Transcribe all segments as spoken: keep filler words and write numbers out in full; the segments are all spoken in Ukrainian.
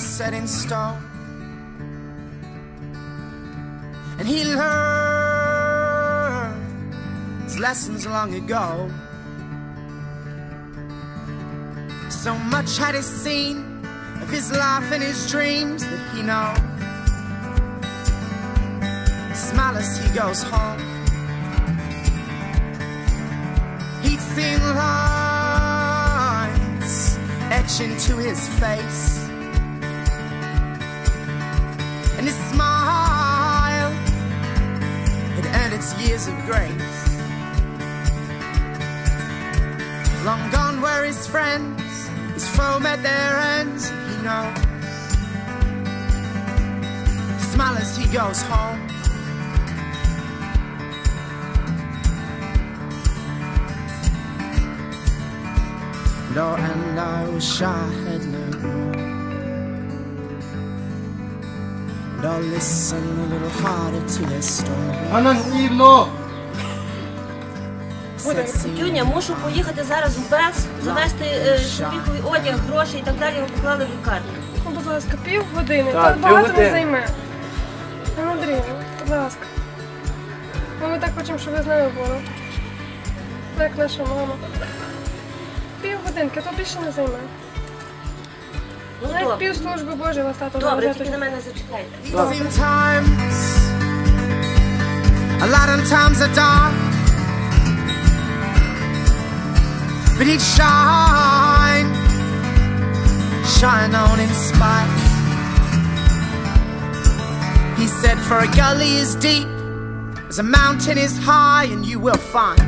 set in stone, and he learned his lessons long ago. So much had he seen of his life and his dreams that he knows. Smile as he goes home. He'd seen lines etch into his face, and his smile had earned its years of grace. Long gone were his friends, his foe met their ends, and he knows. Smile as he goes home. And oh, and I wish I had learned more, and I'll listen a little harder to their story. Тюня, мушу поїхати зараз в БЕС, завести е, чоловіковий одяг, гроші і так далі, його поклали в лікарню. Ну, будь ласка, півгодини, так багато не займе. Андрій, будь ласка. Ну, ми так хочемо, щоб ви з нами були. Як наша мама. Півгодинки, то більше не займе. Ну, навіть пів служби Божої вас тато. Добре, тільки на мене зачекайте. But he'd shine, shine on in spite. He said, for a gully is deep as a mountain is high, and you will find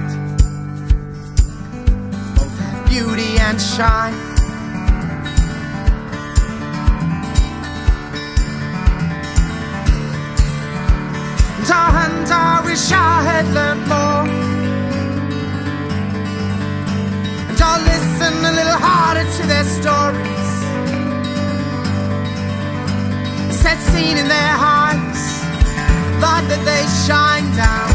both that beauty and shine. And I, and I wish I had learned more, and I'll listen a little harder to their stories. Set scene in their hearts, light that they shine down.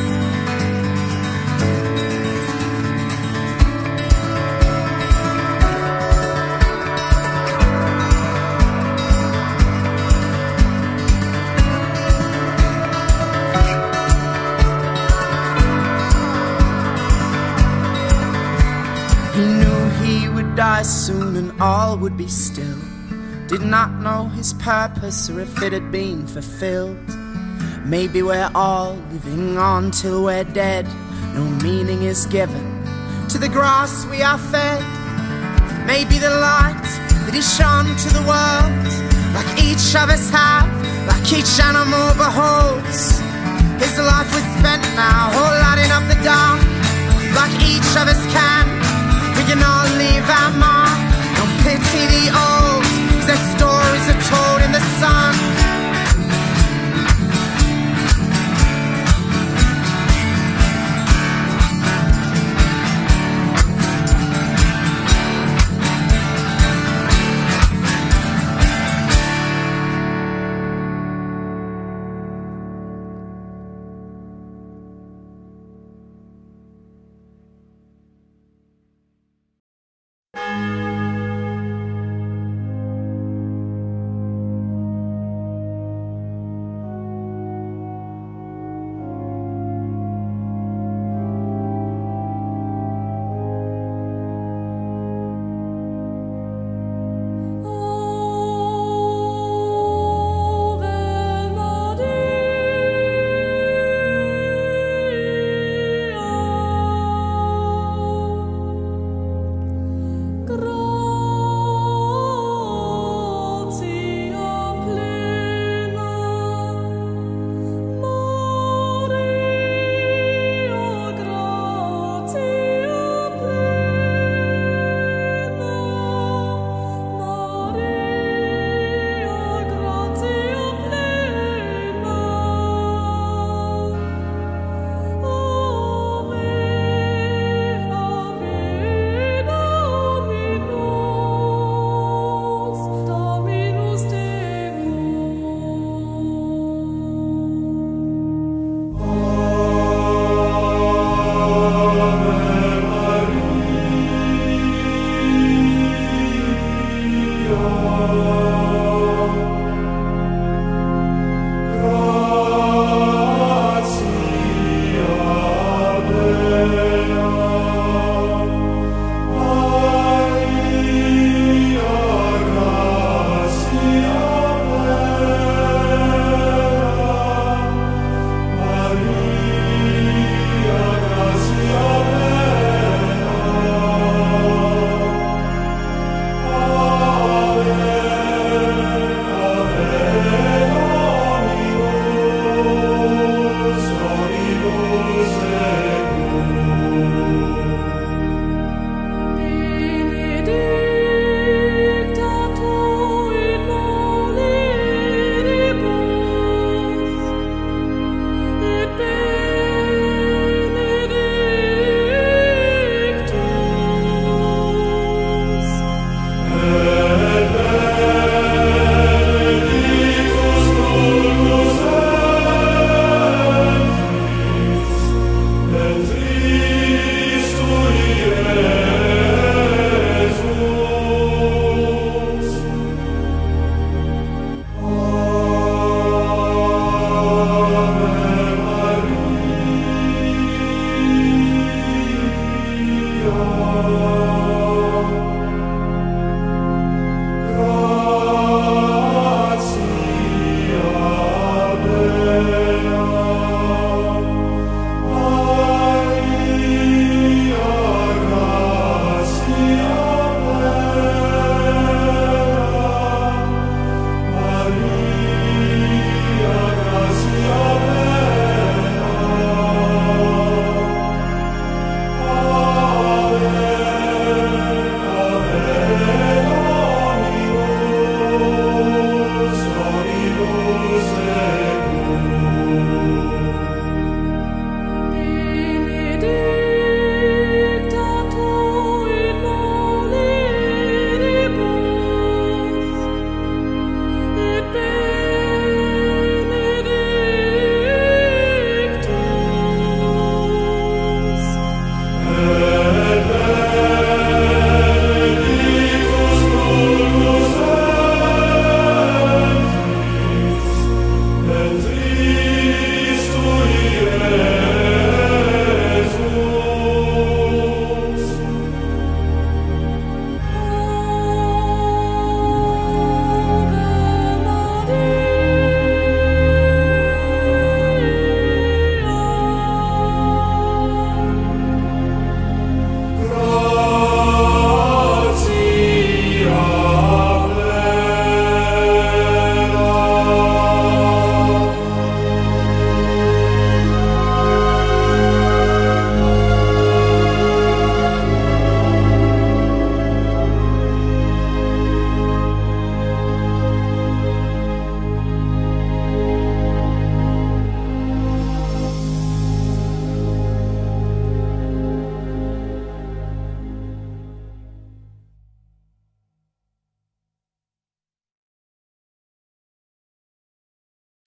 He knew he would die soon and all would be still. Did not know his purpose or if it had been fulfilled. Maybe we're all living on till we're dead. No meaning is given to the grass we are fed. Maybe the light that is shone to the world, like each of us have, like each animal beholds. His life was spent now, all lighting up the dark, like each of us can. We can all leave our mark. Don't pity the old, their stories are told in the sun.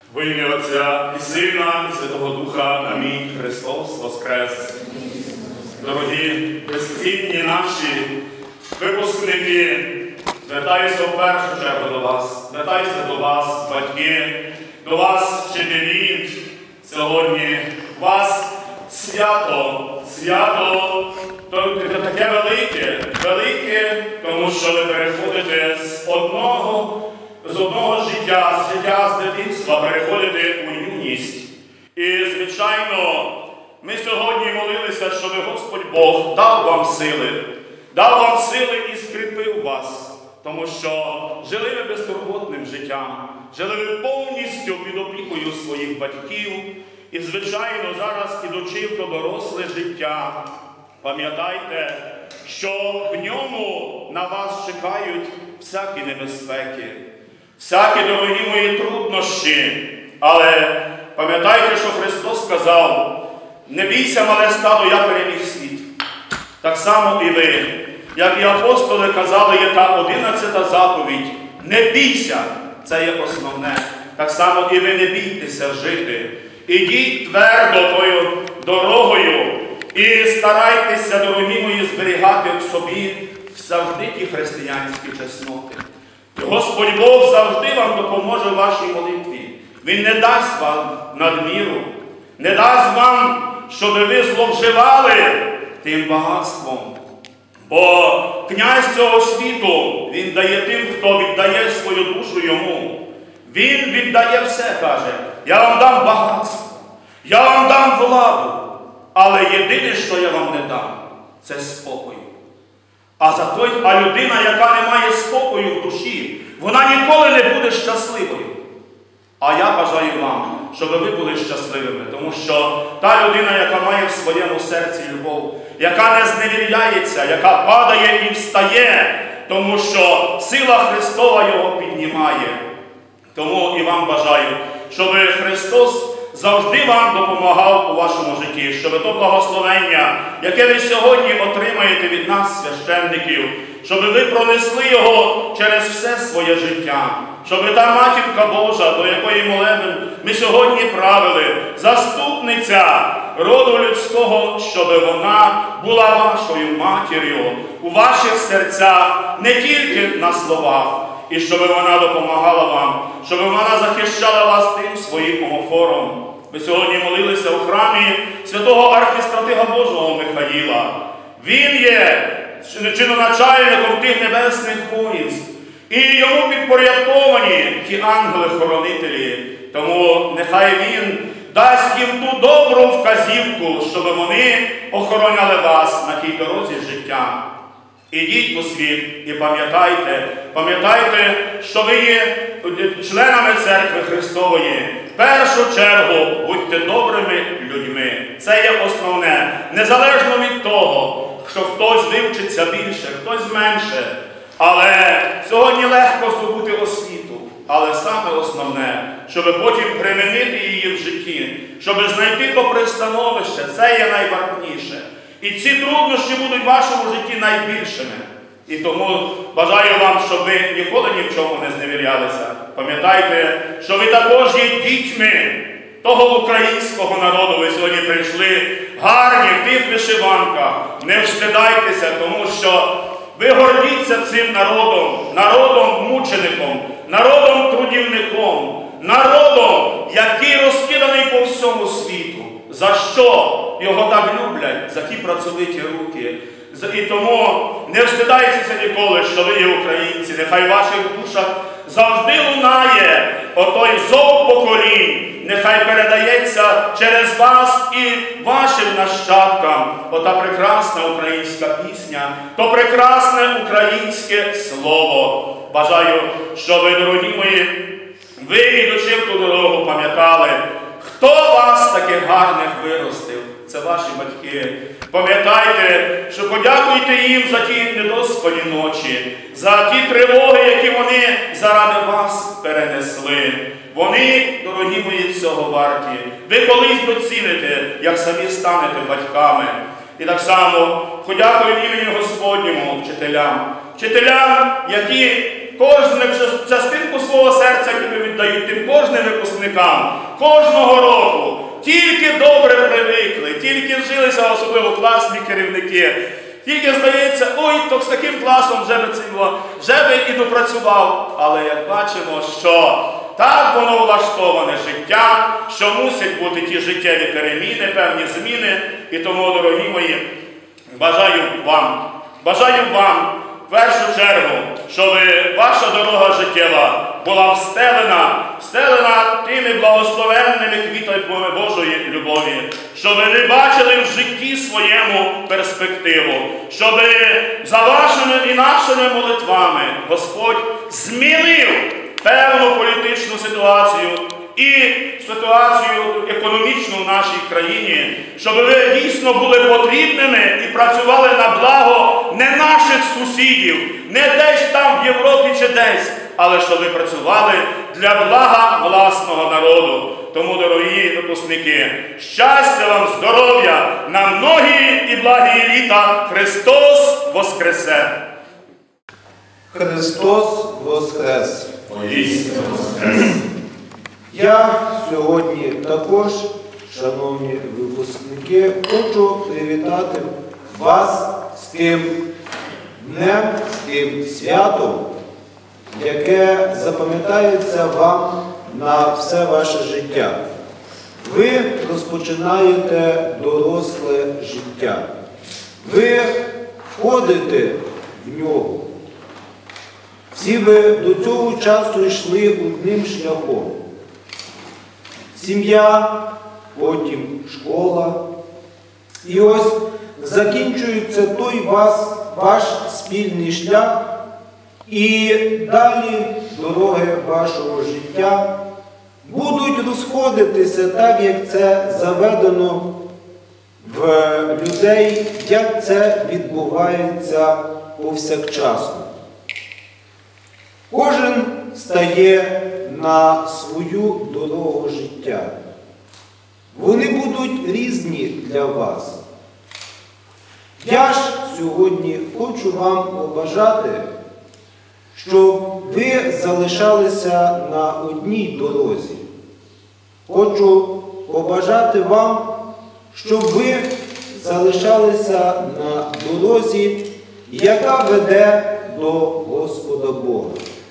Во ім'я Отця і Сина, і Святого Духа. Амінь. Христос воскрес. Дорогі, безцінні наші випускники, звертаюся в першу чергу до вас, звертаюся до вас, батьки, до вас, вчителі. Сьогодні у вас свято, свято таке велике, велике, тому що ви переходите з одного, з одного життя, з життя з дитинства, переходите у юність. І, звичайно, ми сьогодні молилися, щоб Господь Бог дав вам сили, дав вам сили і скріпив вас, тому що жили ви безтурботним життям, жили ви повністю під опікою своїх батьків, і, звичайно, зараз, ідучи в то доросле життя, пам'ятайте, що в ньому на вас чекають всякі небезпеки, всякі, дорогі мої, труднощі. Але пам'ятайте, що Христос сказав: не бійся, мале стадо, я переміг світ. Так само і ви, як і апостоли казали, є та одинадцята заповідь: не бійся, це є основне. Так само і ви не бійтеся жити. Ідіть твердо тою дорогою і старайтеся, дорогі мої, зберігати в собі завжди ті християнські чесноти. Господь Бог завжди вам допоможе в вашій молитві. Він не дасть вам надміру, не дасть вам, щоб ви зловживали тим багатством. Бо князь цього світу, він дає тим, хто віддає свою душу йому. Він віддає все, каже: я вам дам багатство, я вам дам владу, але єдине, що я вам не дам, це спокою. А за той, а людина, яка не має спокою в душі, вона ніколи не буде щасливою. А я бажаю вам, щоб ви були щасливими, тому що та людина, яка має в своєму серці любов, яка не зневіряється, яка падає і встає, тому що сила Христова його піднімає. Тому і вам бажаю, щоб Христос завжди вам допомагав у вашому житті, щоб то благословення, яке ви сьогодні отримаєте від нас, священників, щоб ви пронесли його через все своє життя, щоб та Матінка Божа, до якої молебен ми сьогодні правили, заступниця роду людського, щоб вона була вашою матір'ю у ваших серцях, не тільки на словах, і щоб вона допомагала вам, щоб вона захищала вас тим своїм омофором. Ми сьогодні молилися у храмі святого архістратига Божого Михаїла. Він є чиноначальником тих небесних воїнств. І йому підпорядковані ті ангели-хоронителі. Тому нехай він дасть їм ту добру вказівку, щоб вони охороняли вас на тій дорозі життя. Ідіть по світ і пам'ятайте, пам'ятайте, що ви є членами Церкви Христової. В першу чергу будьте добрими людьми. Це є основне. Незалежно від того, що хтось вивчиться більше, хтось менше. Але сьогодні легко здобути освіту. Але саме основне, щоб потім примінити її в житті, щоб знайти то пристановище, це є найважливіше. І ці труднощі будуть в вашому житті найбільшими. І тому бажаю вам, щоб ви ніколи ні в чому не зневірялися. Пам'ятайте, що ви також є дітьми того українського народу. Ви сьогодні прийшли гарні в тих вишиванках. Не встидайтеся, тому що ви гордіться цим народом, народом-мучеником, народом-трудівником, народом, який розкиданий по всьому світу. За що його так люблять? За ті працьовиті руки. І тому не встидайтеся ніколи, що ви є українці. Нехай в ваших душах завжди лунає отой зов поколінь. Нехай передається через вас і вашим нащадкам ота прекрасна українська пісня, то прекрасне українське слово. Бажаю, щоб ви, дорогі мої, ви, ідучи в ту дорогу, пам'ятали, хто вас таких гарних виростив. Це ваші батьки. Пам'ятайте, що подякуйте їм за ті недоспані ночі, за ті тривоги, які вони заради вас перенесли. Вони, дорогі мої, цього варті. Ви колись доціните, як самі станете батьками. І так само подякую імені Господньому вчителям. Вчителям, які кожну частинку свого серця, яку віддають тим кожним випускникам, кожного року. Тільки добре привикли, тільки вжилися, особливо класні керівники. Тільки здається, ой, то з таким класом вже би, вже би і допрацював. Але як бачимо, що так воно влаштоване життя, що мусять бути ті життєві переміни, певні зміни. І тому, дорогі мої, бажаю вам, бажаю вам в першу чергу, щоб ваша дорога життєва була встелена, встелена тими благословенними квітами Божої любові, щоб ви бачили в житті своєму перспективу, щоб за вашими і нашими молитвами Господь змінив певну політичну ситуацію і ситуацію економічну в нашій країні, щоб ви дійсно були потрібними і працювали на благо не наших сусідів, не десь там в Європі чи десь, але щоб ви працювали для блага власного народу. Тому, дорогі випускники, щастя вам, здоров'я, на многі і благі літа! Христос Воскресе! Христос Воскрес! Воістину Воскрес! Я сьогодні також, шановні випускники, хочу привітати вас з тим днем, з тим святом, яке запам'ятається вам на все ваше життя. Ви розпочинаєте доросле життя. Ви входите в нього. Всі ви до цього часу йшли одним шляхом. Сім'я, потім школа. І ось закінчується той вас, ваш спільний шлях, і далі дороги вашого життя будуть розходитися так, як це заведено в людей, як це відбувається повсякчасно. Кожен стає на свою дорогу життя. Вони будуть різні для вас. Я ж сьогодні хочу вам побажати, щоб ви залишалися на одній дорозі. Хочу побажати вам, щоб ви залишалися на дорозі, яка веде до Господа Бога.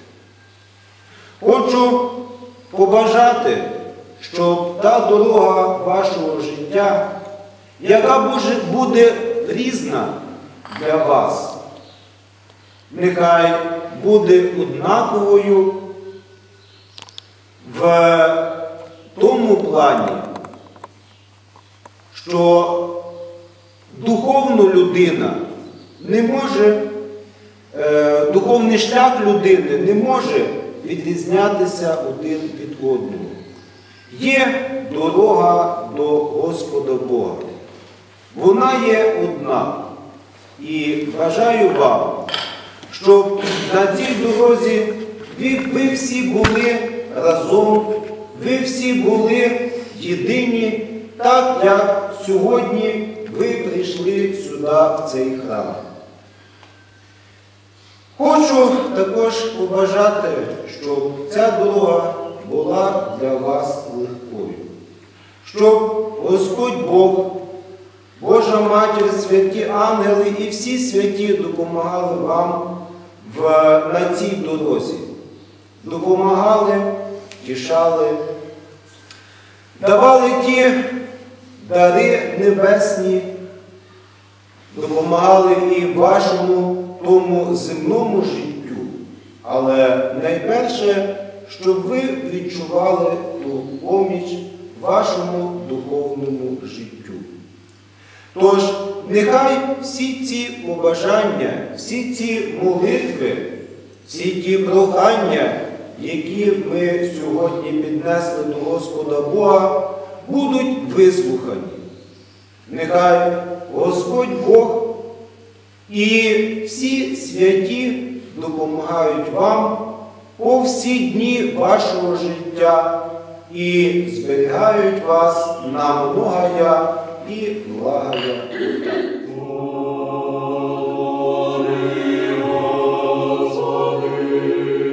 Хочу побажати, щоб та дорога вашого життя, яка буде різна для вас, нехай буде однаковою в тому плані, що духовна людина не може, е, духовний шлях людини не може відрізнятися один від одного. Є дорога до Господа Бога. Вона є одна. І бажаю вам, щоб на цій дорозі ви, ви всі були разом, ви всі були єдині, так як сьогодні ви прийшли сюди, в цей храм. Хочу також побажати, щоб ця дорога була для вас легкою. Щоб Господь Бог, Божа Матір, святі ангели і всі святі допомагали вам в, на цій дорозі. Допомагали, тішали, давали ті дари небесні, допомагали і вашому тому земному життю, але найперше, щоб ви відчували ту поміч вашому духовному життю. Тож, нехай всі ці побажання, всі ці молитви, всі ті прохання, які ми сьогодні піднесли до Господа Бога, будуть вислухані. Нехай Господь Бог і всі святі допомагають вам по всі дні вашого життя і зберігають вас на многая і благая літа. Господи,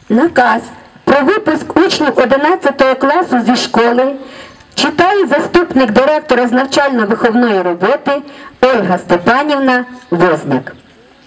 Наказ про випуск учнів одинадцятого класу зі школи читає заступник директора з навчально-виховної роботи Ольга Степанівна Возняк.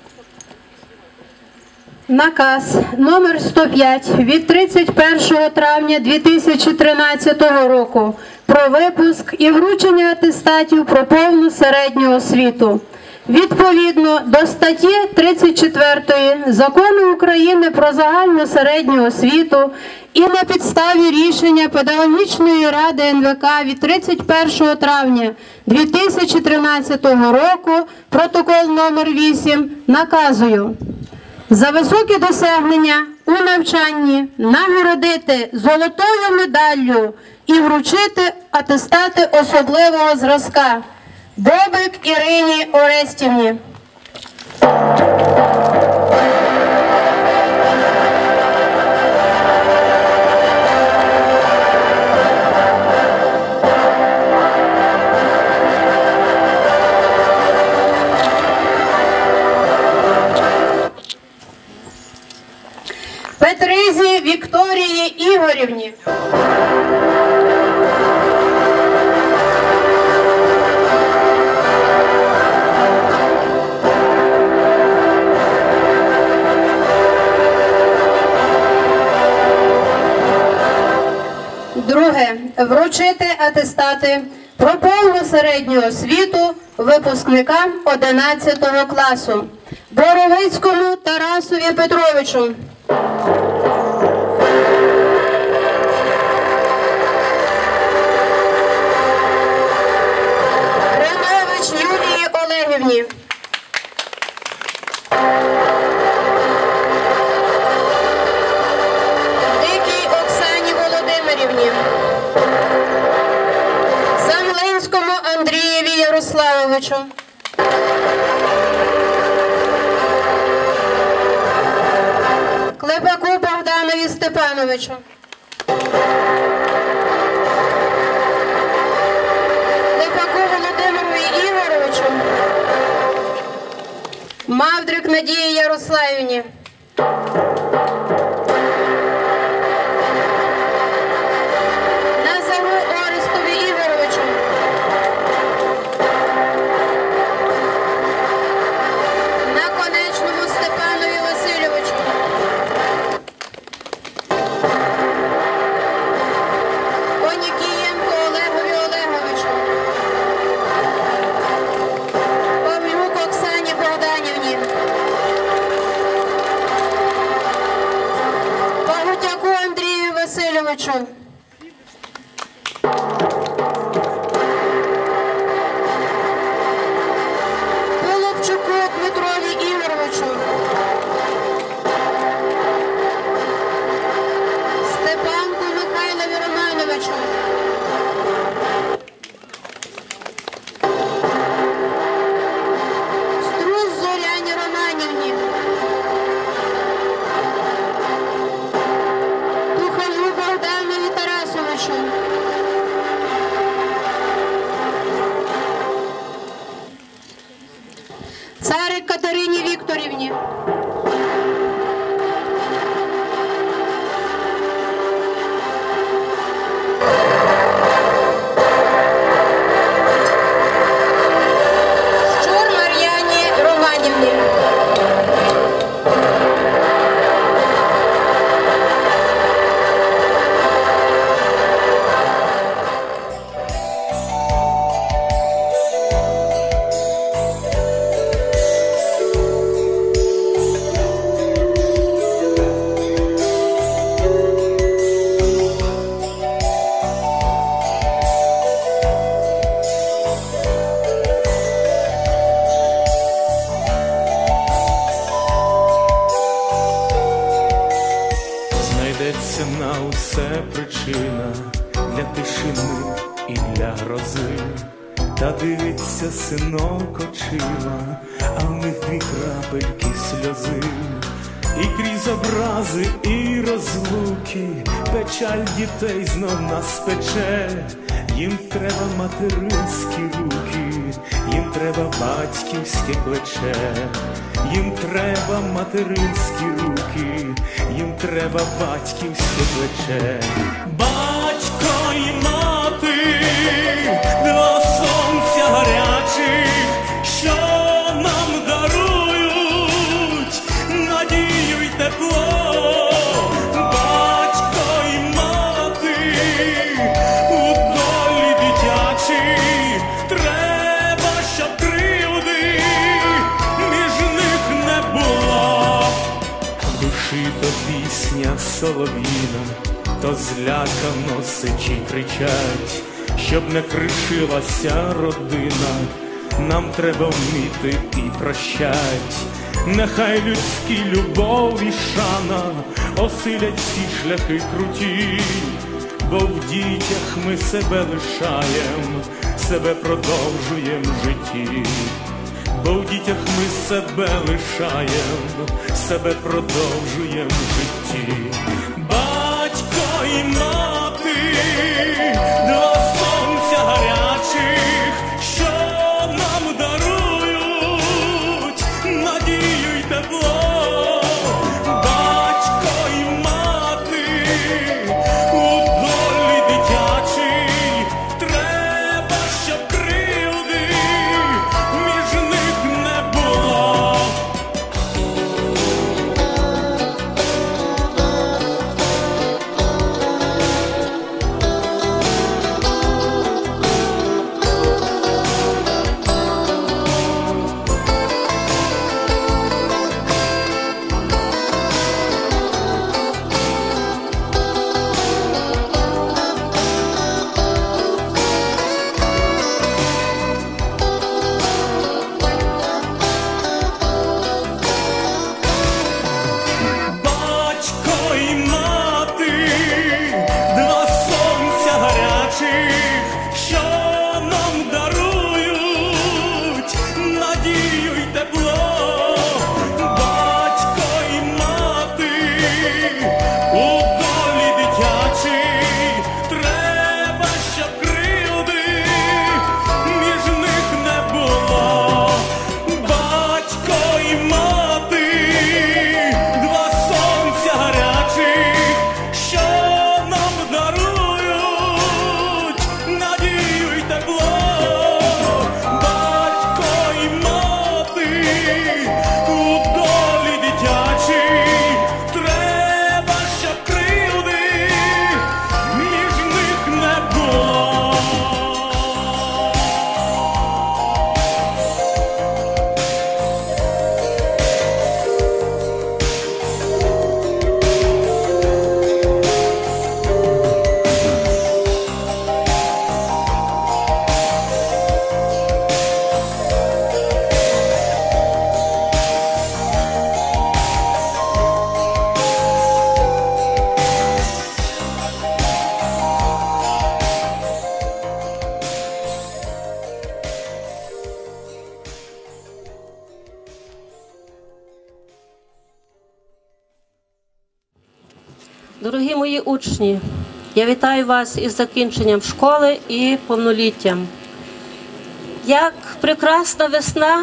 Наказ номер сто п'ять від тридцять першого травня дві тисячі тринадцятого року про випуск і вручення атестатів про повну середню освіту. Відповідно до статті тридцять четвертої Закону України про загальну середню освіту і на підставі рішення Педагогічної ради ен ве ка від тридцять першого травня дві тисячі тринадцятого року, протокол номер вісім, наказую за високі досягнення у навчанні нагородити золотою медаллю і вручити атестати особливого зразка Бобик Ірині Орестівні. Петризі Вікторії Ігорівні. Друге. Вручити атестати про повну середню освіту випускникам одинадцятого класу Боровицькому Тарасові Петровичу. Гринович Юлії Олегівні. Дикій Оксані Володимирівні. Замлинському Андрієві Ярославовичу. Клепаку Богданові Степановичу. Клепаку Володимирові Ігоровичу. Мавдрик Надії Ярославівні. Назару Орестові Ігоровичу. Наконечному Степанові Васильовичу. Онікієнко Олегові Олеговичу. Павлюк Оксані Богданівні. Пагутяку Андрію Васильовичу. Половчуку Дмитрові Ігоровичу. Степанку Михайлові Романовичу. Струс Зоряні Романівні. Тухалю Богданові Тарасовичу. Царик Катерині Вікторівні. Щур Мар'яні Романівні. Знайдеться на усе причина для тишини і для грози. Та дивиться синок очима, а в них дві крапельки сльози. І крізь образи, і розлуки печаль дітей знов нас пече. Їм треба материнські руки, їм треба батьківське плече, їм треба материнські руки, їм треба батьківське плече. Батько і мати, два сонця гарячих, що нам дарують надію й тепло. То пісня солов'їна, то злякано сичі кричать, щоб не кришилася родина. Нам треба вміти і прощать. Нехай людські любов і шана осилять всі шляхи круті, бо в дітях ми себе лишаєм, себе продовжуєм в житті. Бо в дітях ми себе лишаєм, себе продовжуєм в житті. Батько і мати, два сонця гарячих, що нам дарують надію й тепло. Батько і мати, у долі дитячій треба, щоб кривди між них не було. Батько і мати, два сонця гарячих, що нам дарують надію й тепло. Батько і мати, у долі дитячій треба, щоб кривди між них не було. Батько і мати, два сонця гарячих, що нам дарують надію й тепло. Батько і мати, у долі дитячій треба, щоб кривди між них не було. Дорогі мої учні, я вітаю вас із закінченням школи і повноліттям. Як прекрасна весна,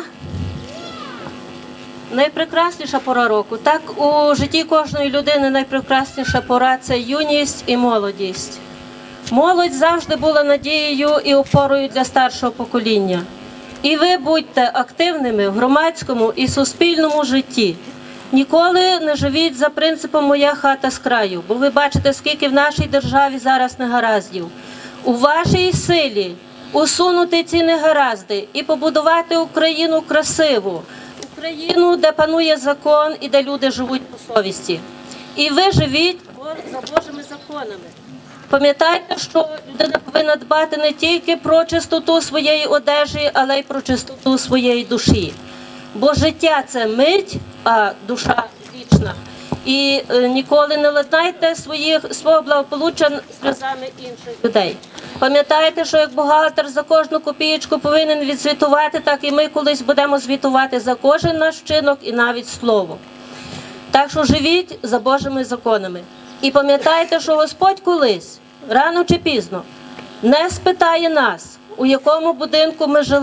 найпрекрасніша пора року, так у житті кожної людини найпрекрасніша пора – це юність і молодість. Молодь завжди була надією і опорою для старшого покоління. І ви будьте активними в громадському і суспільному житті. Ніколи не живіть за принципом «моя хата з краю», бо ви бачите, скільки в нашій державі зараз негараздів. У вашій силі усунути ці негаразди і побудувати Україну красиву, Україну, де панує закон і де люди живуть по совісті. І ви живіть за Божими законами. Пам'ятайте, що людина повинна дбати не тільки про чистоту своєї одежі, але й про чистоту своєї душі. Бо життя – це мить, а душа – вічна. І е, ніколи не ладнайте своїх, свого благополуччя сльозами інших людей. Пам'ятайте, що як бухгалтер за кожну копієчку повинен відзвітувати, так і ми колись будемо звітувати за кожен наш вчинок і навіть слово. Так що живіть за Божими законами. І пам'ятайте, що Господь колись, рано чи пізно, не спитає нас, у якому будинку ми жили,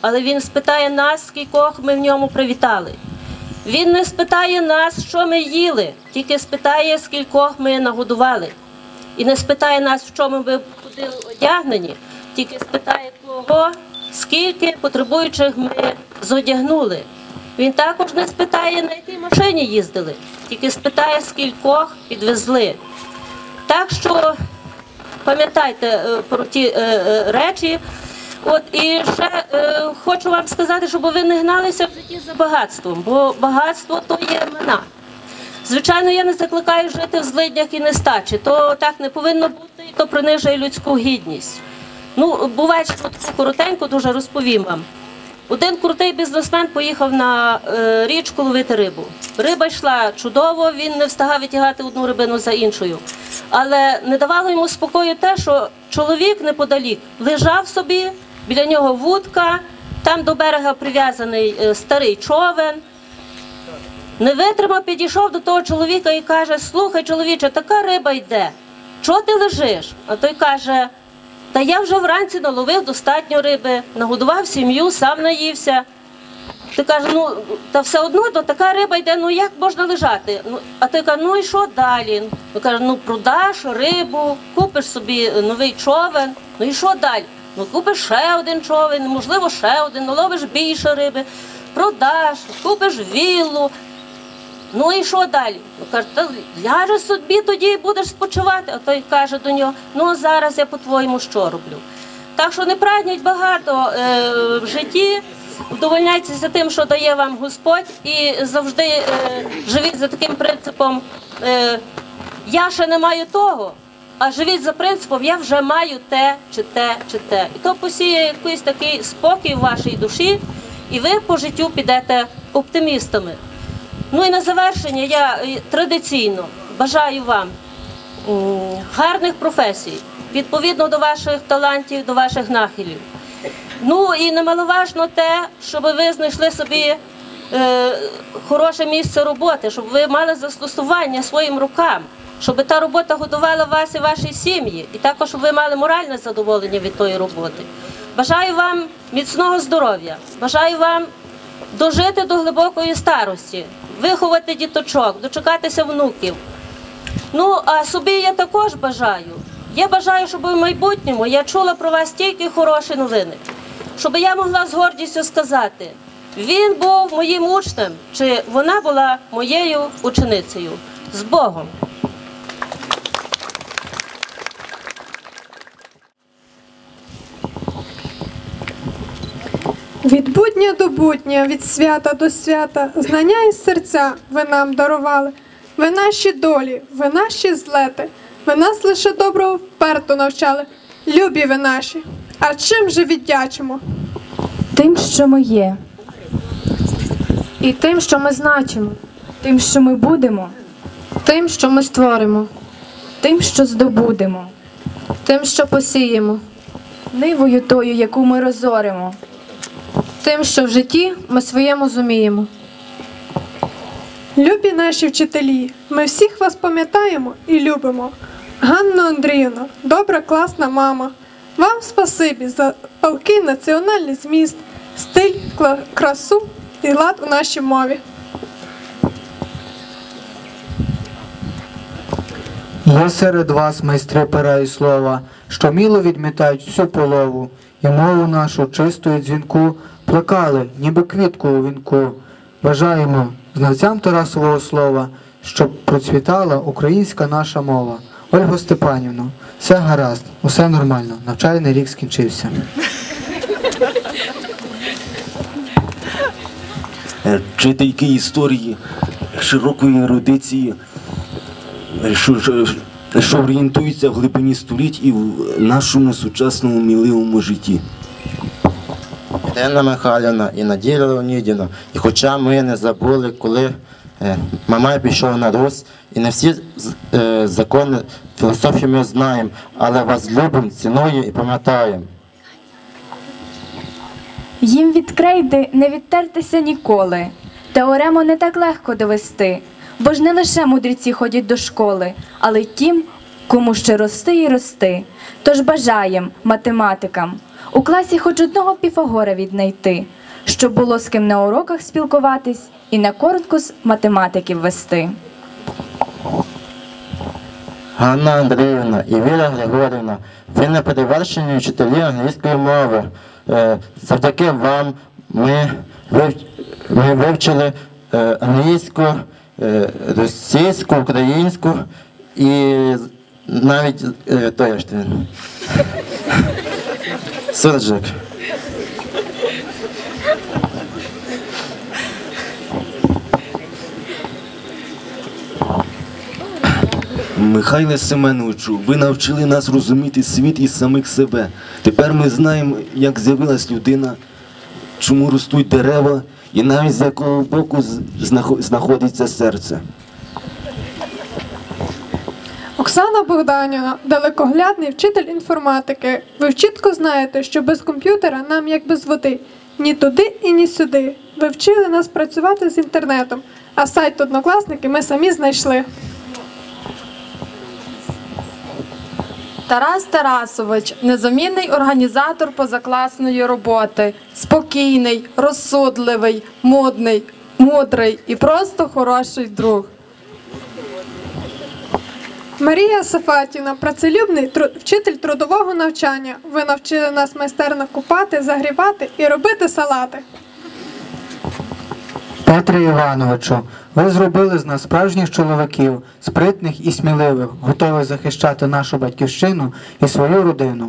але Він спитає нас, скількох ми в ньому привітали. Він не спитає нас, що ми їли, тільки спитає, скількох ми нагодували. І не спитає нас, в чому ми ходили одягнені, тільки спитає того, скільки потребуючих ми зодягнули. Він також не спитає, на якій машині їздили, тільки спитає, скількох підвезли. Так що пам'ятайте е, про ті е, е, речі. От, і ще е, хочу вам сказати, щоб ви не гналися в житті за багатством, бо багатство – то є мина. Звичайно, я не закликаю жити в злиднях і нестачі, то так не повинно бути, і то принижує людську гідність. Ну, буває, що таку коротенько дуже розповім вам. Один крутий бізнесмен поїхав на е, річку ловити рибу. Риба йшла чудово, він не встигав витягати одну рибину за іншою. Але не давало йому спокою те, що чоловік неподалік лежав собі, біля нього вудка, там до берега прив'язаний е, старий човен. Не витримав, підійшов до того чоловіка і каже: слухай, чоловіче, така риба йде, чого ти лежиш? А той каже: та я вже вранці наловив достатньо риби, нагодував сім'ю, сам наївся. Ти каже: ну, та все одно, то така риба йде, ну як можна лежати? Ну, а ти каже: ну і що далі? Він каже: ну продаш рибу, купиш собі новий човен, ну і що далі? Ну купиш ще один човен, можливо ще один, наловиш більше риби, продаш, купиш віллу. Ну і що далі? Він каже: та ляжеш собі тоді і будеш спочивати. А той каже до нього: ну зараз я по-твоєму що роблю? Так що не прагніть багато е, в житті, вдовольняйтеся тим, що дає вам Господь, і завжди е, живіть за таким принципом: е, я ще не маю того, а живіть за принципом: я вже маю те, чи те, чи те. І то посіє якийсь такий спокій в вашій душі, і ви по життю підете оптимістами. Ну і на завершення я традиційно бажаю вам гарних професій, відповідно до ваших талантів, до ваших нахилів. Ну і немаловажно те, щоб ви знайшли собі е, хороше місце роботи, щоб ви мали застосування своїм рукам, щоб та робота годувала вас і ваші сім'ї, і також щоб ви мали моральне задоволення від тої роботи. Бажаю вам міцного здоров'я, бажаю вам дожити до глибокої старості, виховати діточок, дочекатися внуків. Ну, а собі я також бажаю. Я бажаю, щоб в майбутньому я чула про вас тільки хороші новини. Щоб я могла з гордістю сказати: він був моїм учнем, чи вона була моєю ученицею. З Богом! Від будня до будня, від свята до свята, знання і серця ви нам дарували. Ви наші долі, ви наші злети, ви нас лише доброго вперто навчали. Любі ви наші, а чим же віддячимо? Тим, що ми є. І тим, що ми значимо, Тим, що ми будемо. тим, що ми створимо, Тим, що здобудемо. тим, що посіємо, Нивою тою, яку ми розоримо. тим, що в житті ми своєму зуміємо. Любі наші вчителі, ми всіх вас пам'ятаємо і любимо. Ганно Андріївно, добра, класна мама. Вам спасибі за палкий національний зміст, стиль, кла- красу і лад у нашій мові. Є серед вас майстри пера і слова, що міло відмітають всю полову, і мову нашу чисту і дзвінку плекали, ніби квітку у вінку. Бажаємо знавцям Тарасового слова, щоб процвітала українська наша мова. Ольго Степанівно, все гаразд, усе нормально, навчальний рік скінчився. Вчительки історії, широкої ерудиції, що, що, що орієнтуються в глибині століть і в нашому сучасному міливому житті. Ірина Михайлівна і Надія Леонідівна. І хоча ми не забули, коли е, Мамай пішов на Русь, і не всі е, закони філософії ми знаємо, але вас любимо, цінуємо і пам'ятаємо. Їм від крейди не відтертися ніколи. Теорему не так легко довести, бо ж не лише мудреці ходять до школи, але й тим, кому ще рости і рости. Тож бажаєм математикам У класі хоч одного Піфагора віднайти, щоб було з ким на уроках спілкуватись і на корпус математиків вести. Ганна Андріївна і Віра Григорівна, ви неперевершені вчителі англійської мови. Е, Завдяки вам ми, вив... ми вивчили е, англійську, е, російську, українську і навіть е, той ж він. Суржик. Михайле Семеновичу, ви навчили нас розуміти світ і самих себе. Тепер ми знаємо, як з'явилась людина, чому ростуть дерева і навіть з якого боку знаходиться серце. Оксана Богданівна, далекоглядний вчитель інформатики. Ви чітко знаєте, що без комп'ютера нам як без води. Ні туди і ні сюди. Ви вчили нас працювати з інтернетом, а сайт Однокласники ми самі знайшли. Тарас Тарасович – незамінний організатор позакласної роботи, спокійний, розсудливий, модний, мудрий і просто хороший друг. Марія Сафатівна, працелюбний тру... вчитель трудового навчання. Ви навчили нас майстерно купати, загрівати і робити салати. Петре Івановичу, ви зробили з нас справжніх чоловіків, спритних і сміливих, готових захищати нашу батьківщину і свою родину.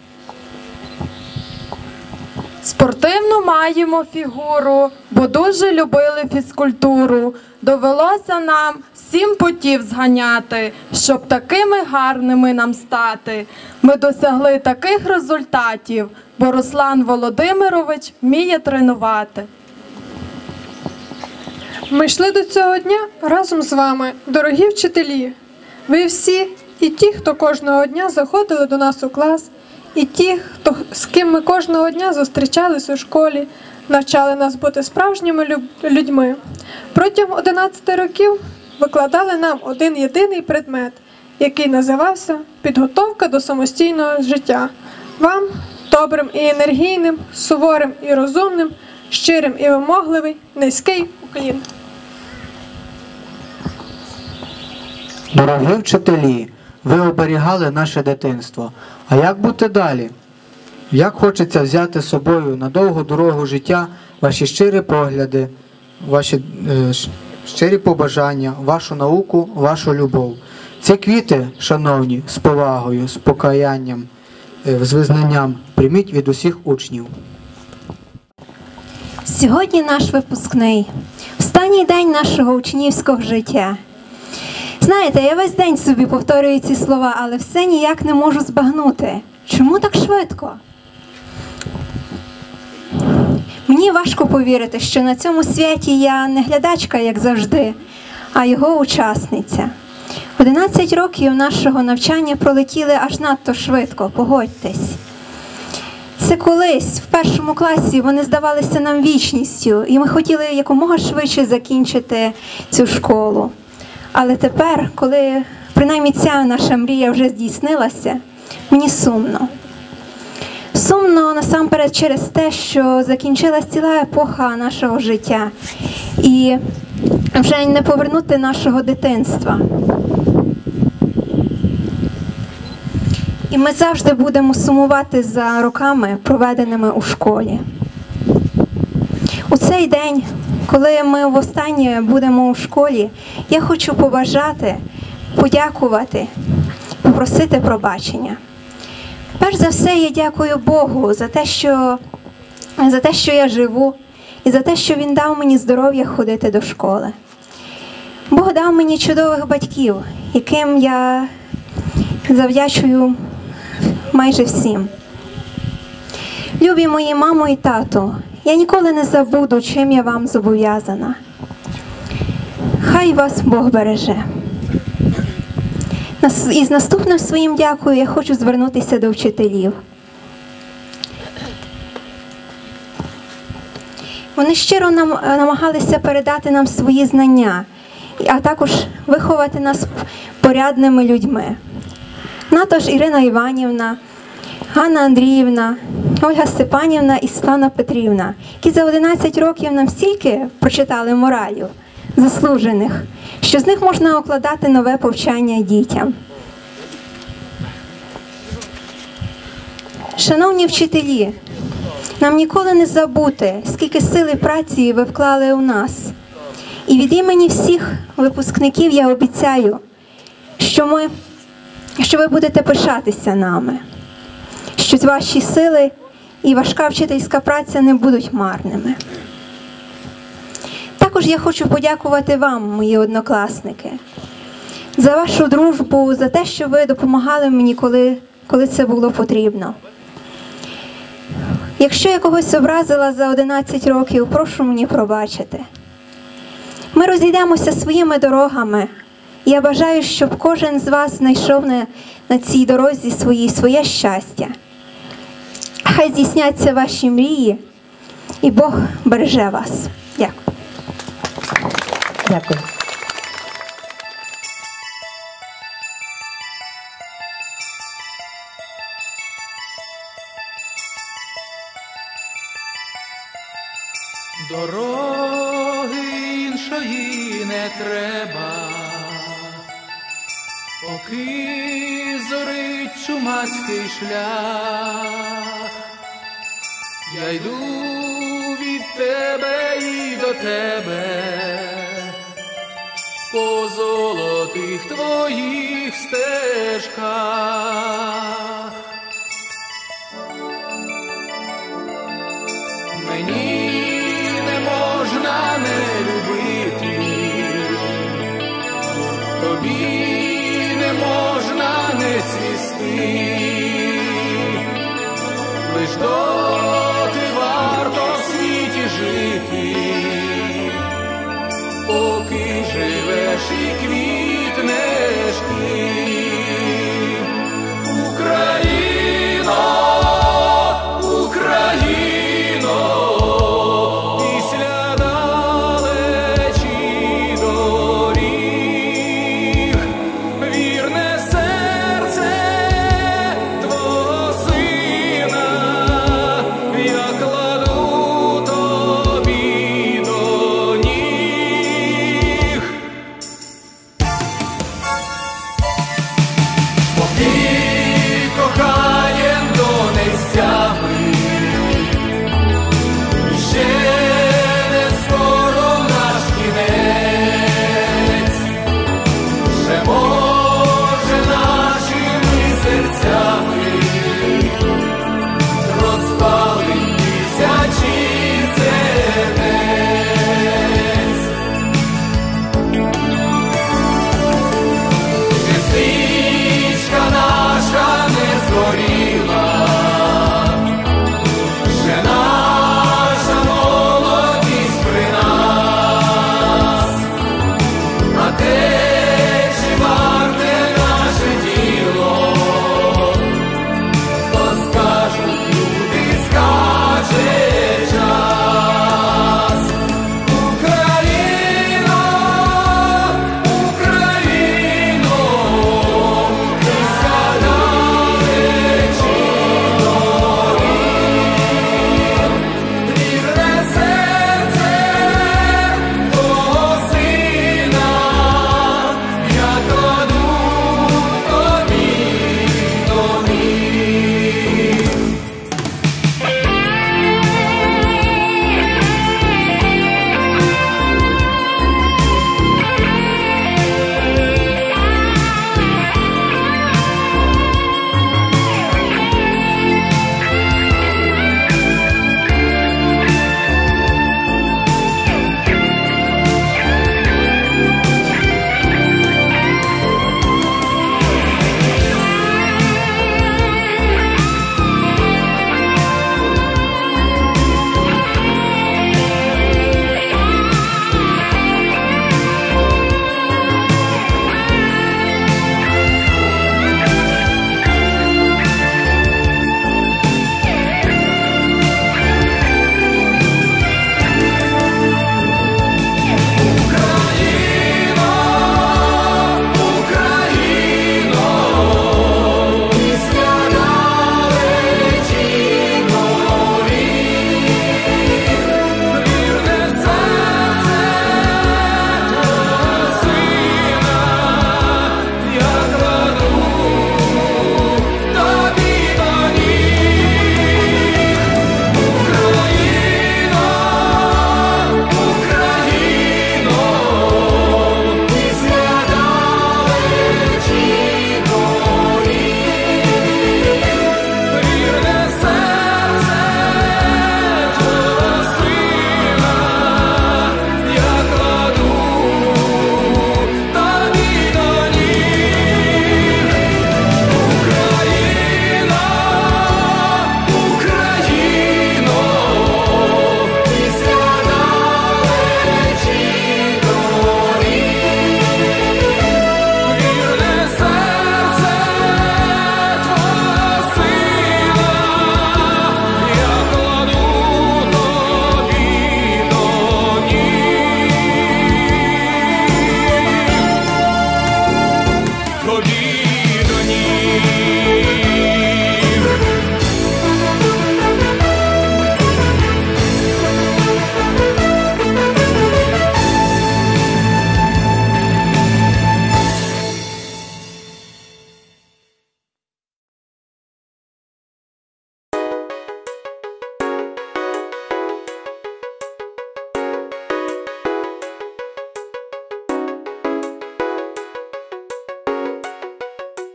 Спортивну маємо фігуру, бо дуже любили фізкультуру. Довелося нам сім потів зганяти, щоб такими гарними нам стати. Ми досягли таких результатів, бо Руслан Володимирович вміє тренувати. Ми йшли до цього дня разом з вами, дорогі вчителі. Ви всі, і ті, хто кожного дня заходили до нас у клас, і ті, хто, з ким ми кожного дня зустрічались у школі, навчали нас бути справжніми людьми. Протягом одинадцяти років викладали нам один єдиний предмет, який називався «Підготовка до самостійного життя». Вам, добрим і енергійним, суворим і розумним, щирим і вимогливий, низький уклін. Дорогі вчителі, ви оберігали наше дитинство. А як бути далі? Як хочеться взяти з собою на довгу дорогу життя ваші щирі погляди, ваші е, щирі побажання, вашу науку, вашу любов. Ці квіти, шановні, з повагою, з покаянням, е, з визнанням прийміть від усіх учнів. Сьогодні наш випускний, останній день нашого учнівського життя. Знаєте, я весь день собі повторюю ці слова, але все ніяк не можу збагнути. Чому так швидко? Мені важко повірити, що на цьому святі я не глядачка, як завжди, а його учасниця. одинадцять років нашого навчання пролетіли аж надто швидко, погодьтесь. Це колись, в першому класі, вони здавалися нам вічністю, і ми хотіли якомога швидше закінчити цю школу. Але тепер, коли принаймні ця наша мрія вже здійснилася, мені сумно. Сумно насамперед через те, що закінчилась ціла епоха нашого життя і вже не повернути нашого дитинства. І ми завжди будемо сумувати за роками, проведеними у школі. У цей день, коли ми востаннє будемо у школі, я хочу побажати, подякувати, попросити пробачення. Перш за все, я дякую Богу за те, що, за те, що я живу, і за те, що Він дав мені здоров'я ходити до школи. Бог дав мені чудових батьків, яким я завдячую майже всім. Любі мої мамо і тату, я ніколи не забуду, чим я вам зобов'язана. Хай вас Бог береже. І з наступним своїм дякую я хочу звернутися до вчителів. Вони щиро нам намагалися передати нам свої знання, а також виховати нас порядними людьми. Нато ж Ірина Іванівна, Ганна Андріївна, Ольга Степанівна і Світлана Петрівна, які за одинадцять років нам стільки прочитали моралів заслужених, що з них можна укладати нове повчання дітям. Шановні вчителі, нам ніколи не забути, скільки сили праці ви вклали у нас. І від імені всіх випускників я обіцяю, що, ми, що ви будете пишатися нами, що ваші сили і важка вчительська праця не будуть марними. Також я хочу подякувати вам, мої однокласники, за вашу дружбу, за те, що ви допомагали мені, коли, коли це було потрібно. Якщо я когось образила за одинадцять років, прошу мені пробачити. Ми розійдемося своїми дорогами. Я бажаю, щоб кожен з вас знайшов на, на цій дорозі своїй своє щастя. Хай здійсняться ваші мрії, і Бог береже вас. Дякую. Дякую. Дороги іншої не треба, поки зорить чумацький шлях. Я йду від тебе і до тебе, по золотих твоїх стежках. Мені не можна не любити, тобі не можна не цвісти, лиш доти варто в світі жити, поки живеш і квітнеш ти. Україно, Україно, після далечі доріг, вірне серце твого сина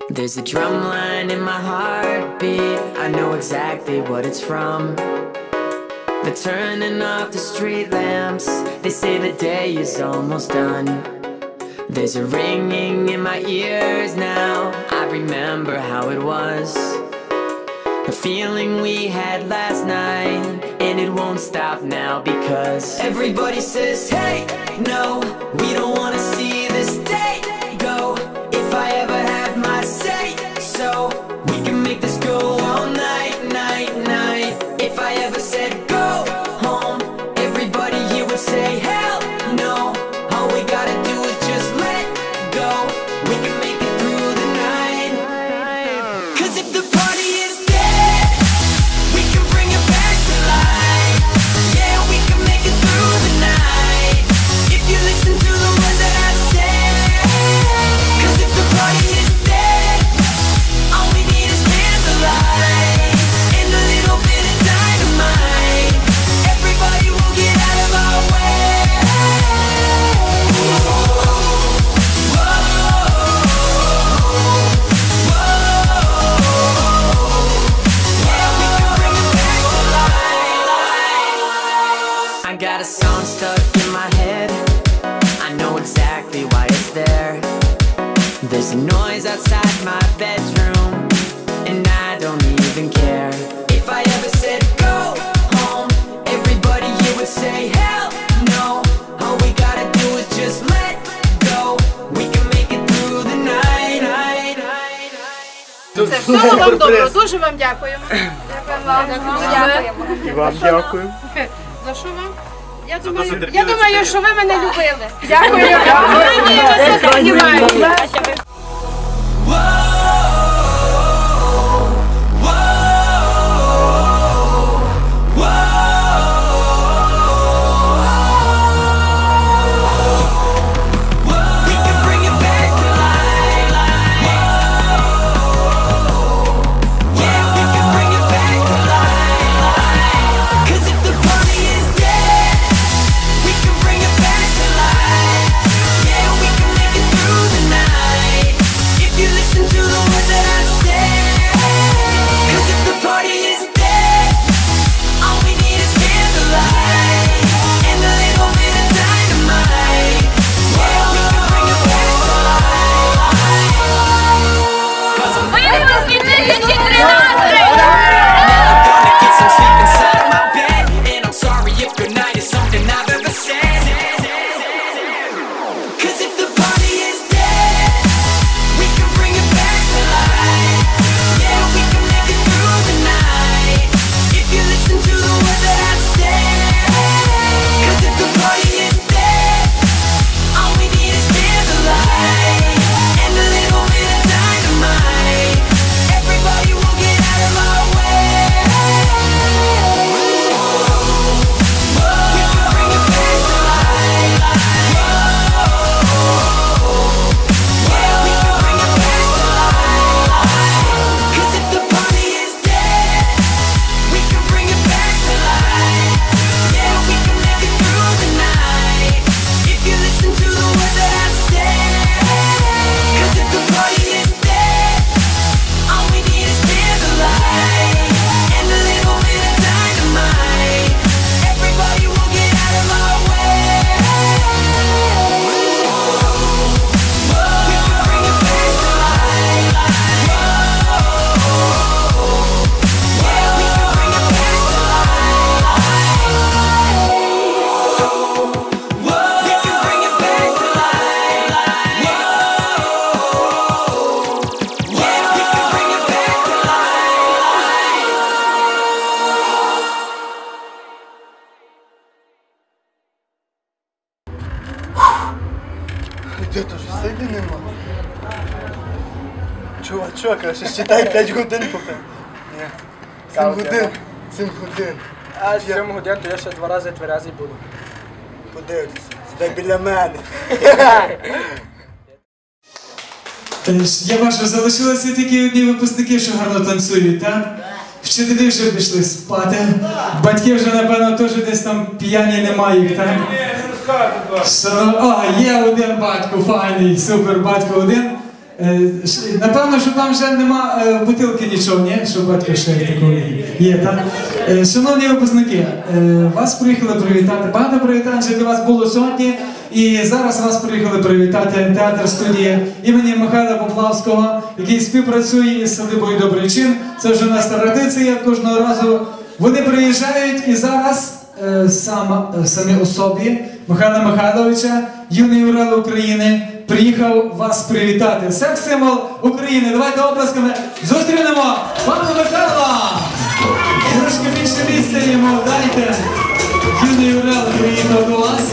There's a drum line in my heartbeat, I know exactly what it's from. The turning of the street lamps, they say the day is almost done. There's a ringing in my ears now, I remember how it was. The feeling we had last night, and it won't stop now because everybody says, hey, no, we don't wanna see this day go. If I ever have my say, so we can make this go all night, night, night. If I ever said go home, everybody here would say hell no. All we gotta do is just let go. We can make it through the night. Cause if the party is dead, we can bring it back to life. Yeah, we can make it through the night. If you listen to the words that I say. Cause if the party is dead, all we need is candlelight and a little bit of dynamite. Everybody will get out of our way. Whoa, whoa, yeah, we can bring it back to life. I got a song stuck in my head, I know exactly why it's there. There's a noise outside my bedroom, and I don't even care. If I ever said go home, everybody here would say hell no. All we gotta do is just let go. We can make it through the night, night, night, night. Це всього вам доброго, дуже вам дякуємо. Дякуємо. І вам дякую. За що вам? Я думаю, я думаю, що ви мене любили. Дякую. Ні, Ні, ви все сподіваєтеся. Де то ж сиді нема? Чувачок, а ще считай п'ять годин попив. Ні. сім годин. сім годин. А сім годин, то я ще два рази тверезий буду. Подивись, сідай біля мене. Я бачу, залишилися тільки одні випускники, що гарно танцюють, так? Вчителі вже пішли спати. Батьки вже, напевно, теж десь там п'яні, немає їх, так? Що? О, є один батько, файний, супер, батько один. Е, ш- Напевно, що там вже нема е, бутилки нічого, ні? Що батько ще такої є, так? Е, Шановні випускники, е, вас приїхали привітати. Багато привітань вже для вас було сьогодні. І зараз вас приїхали привітати театр студії імені Михайла Поплавського, який співпрацює із садибою Добрий чин. Це вже наша традиція кожного разу. Вони приїжджають і зараз е, сам, е, самі особі Михайла Михайловича, юний Орел України, приїхав вас привітати. Секс-символ України. Давайте оплесками зустрінемо пана Михайла! Трошки більше місця йому дайте. Юний Орел приїхав до вас.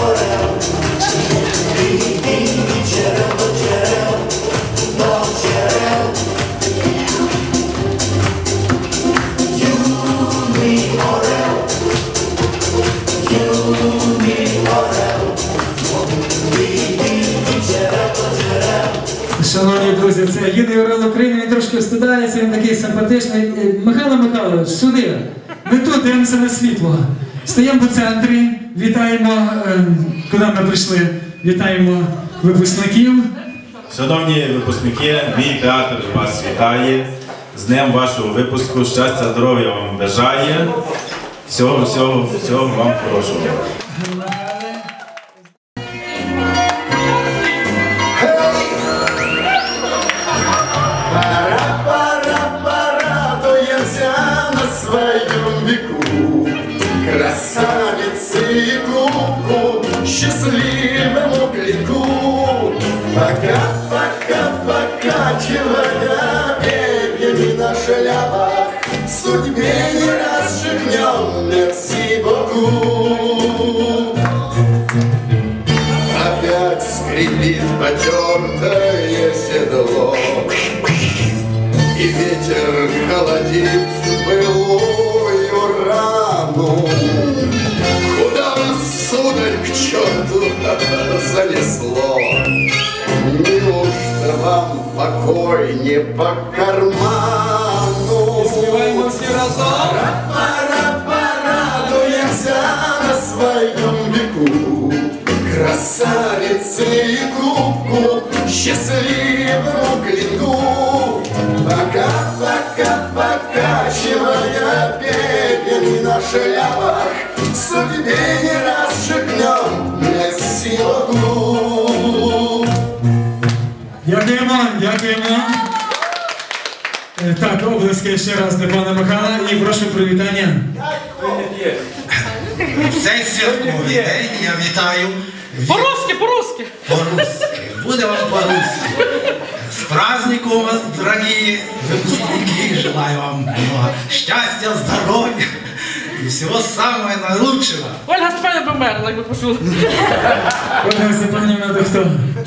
Шановні друзі, це юний Орел України, він трошки встидається, він такий симпатичний. Е, Михайло Михайлович, сюди. Ми тут дивимося на світло. Стоїмо по центрі, вітаємо, е, куди ми прийшли, вітаємо випускників. Шановні випускники, мій театр вас вітає. З днем вашого випуску, щастя, здоров'я вам бажає. Всього, всього, всього вам хорошого. Красавицы и клубку, счастливому клику. Пока, пока, покачивая перьями на шляпах, судьбе не расшибнем, мерси Богу. Опять скрипит потертое седло, и ветер холодит былую рану. Куда вас, сударь, к черту занесло? Неужто вам покой не по карману? Спеваем все разом. Пора, порадуемся на своем веку. Красавицы и клубку, счастливому клинку. Пока, пока, покачивая перьями на шляпах, судьбе не расшибнем, мерси Богу. Дякуємо, дякуємо. Е, Так, облески ще раз для пана Михайла і прошу привітання. В цей святковий день я вітаю. По-русски, по-русски. По-русски. Буде вам по-русски. С праздником вас, дорогие выпускники. Желаю вам много счастья, здоровья и всего самого наилучшего. Ольга Степанівна померла, як ви почули. Ольга Степанівна, то хто?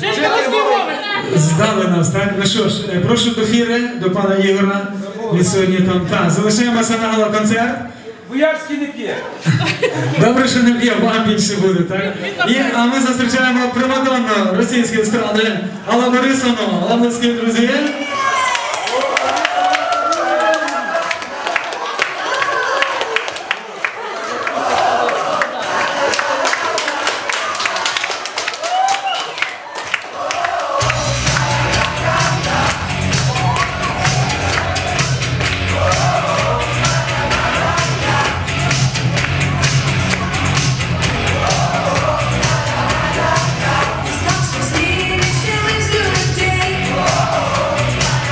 Здали нас, так? Ну що ж, е, прошу до фіри, до пана Ігора. Він сьогодні там, так, залишаємося на гала-концерт. Буярський не п'є. Добре, що не п'є, вам більше буде, так? І, а ми зустрічаємо примадонну російської естради Алла Борисовну. Обласки, друзі. Stop so sleepy, still is your day.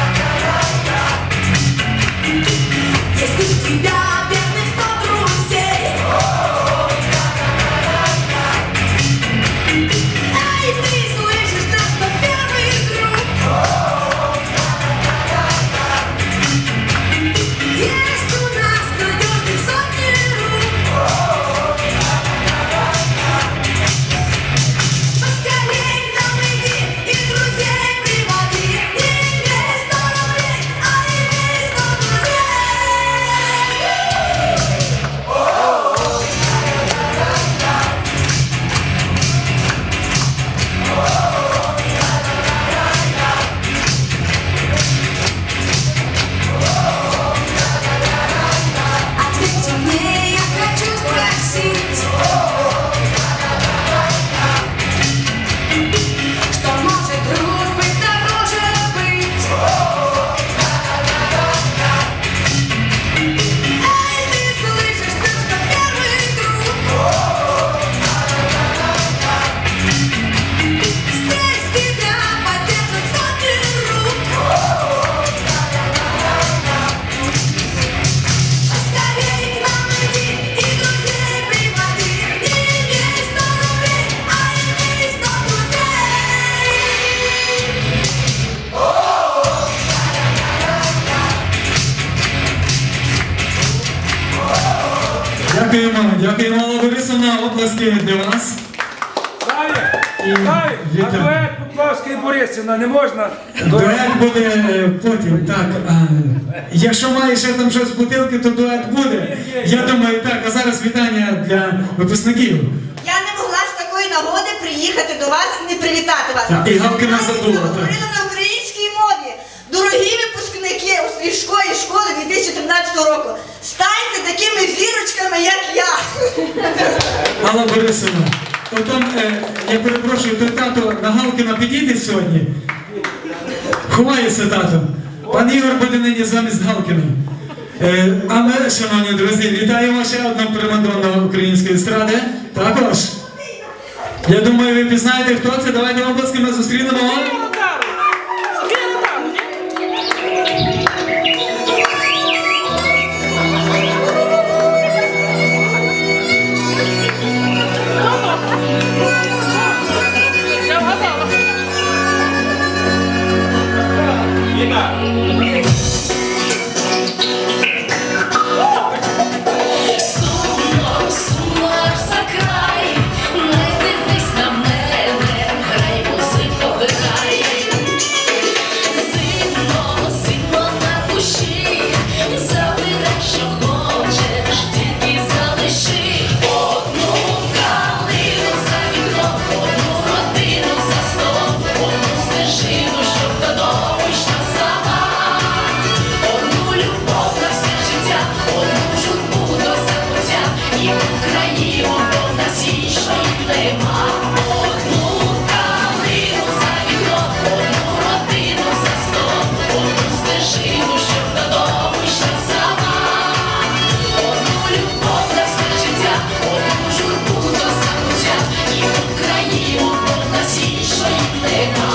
оплески для вас. Дай, дай, а дует Поплавська і Борисівна не можна? Дует буде е, потім, так. А, якщо маєш ще там щось з бутилки, то дует буде. Я думаю, так, а зараз вітання для випускників. Я не могла з такої нагоди приїхати до вас і не привітати вас. Так, і Галкина забула, так. Говорила на українській мові. Дорогі випускники Острівської школи дві тисячі тринадцятого року, станьте такими зірочками, як я. Алла Борисовна, отам, е, я перепрошую, той тато на Галкина підійде сьогодні? Ховається тато. Пан Ігор буде нині замість Галкина. Е, а ми, шановні друзі, вітаємо ще одного примадонну української естради. Також. Я думаю, ви пізнаєте, хто це. Давайте оплесками зустрінемо. Сумно, сумно аж за край, не дивись на мене, грай музику, грай. Зимно, зимно на душі, забирай, що хочеш, тільки залиши одну калину за вікном, одну родину за столом, одну стежину, щоб додому йшла сама. Одну любов на все життя, одну журбу до забуття, і Україну до нас іншої нема. Одну калину за вікном, одну родину за столом, одну стежину, щоб додому йшла сама. Одну любов на все життя, одну журбу до забуття, і Україну до нас іншої нема.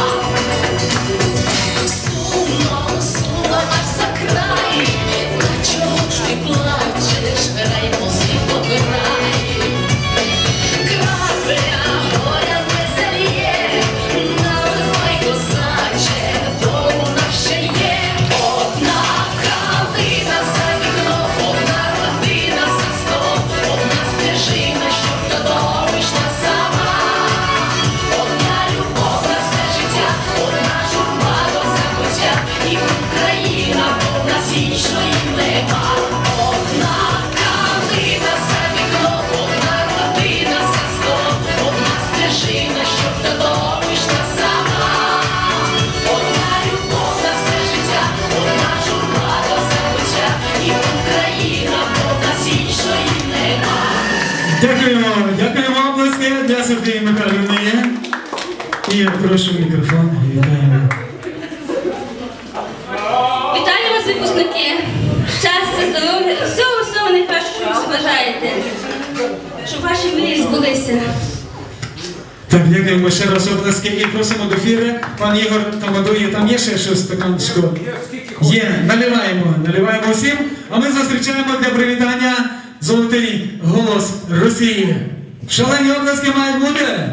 Сумно, сумно аж за край, на чому ж ти плачеш, грай музику, грай. Крапля горя не зальє, наливай, козаче, бо у нас ще є. Одна калина за вікном, одна родина за столом, одна стежина, щоб додому йшла сама. Одна любов на все життя, одна журба до забуття, і Україна, бо в нас іншої нема. Одна калина за вікном, одна родина за столом, одна стежина, щоб додому йшла сама. Одна любов на все життя, одна журба до забуття, і Україна, бо в нас іншої нема. Дякуємо, дякуємо оплески для Софії Михайлівни. І я прошу мікрофон. Вітаємо. Вітаю вас, випускники! Щастя, здоров'я, всього, всього найкращого, що ви бажаєте. Щоб ваші мрії збулися. Так, дякуємо ще раз оплески і просимо до фіри. Пан Ігор тамадує, там є ще щось стаканчику? Є, наливаємо, наливаємо всім. А ми зустрічаємо для привітання золотий голос Росії. Шалені оплески мають бути.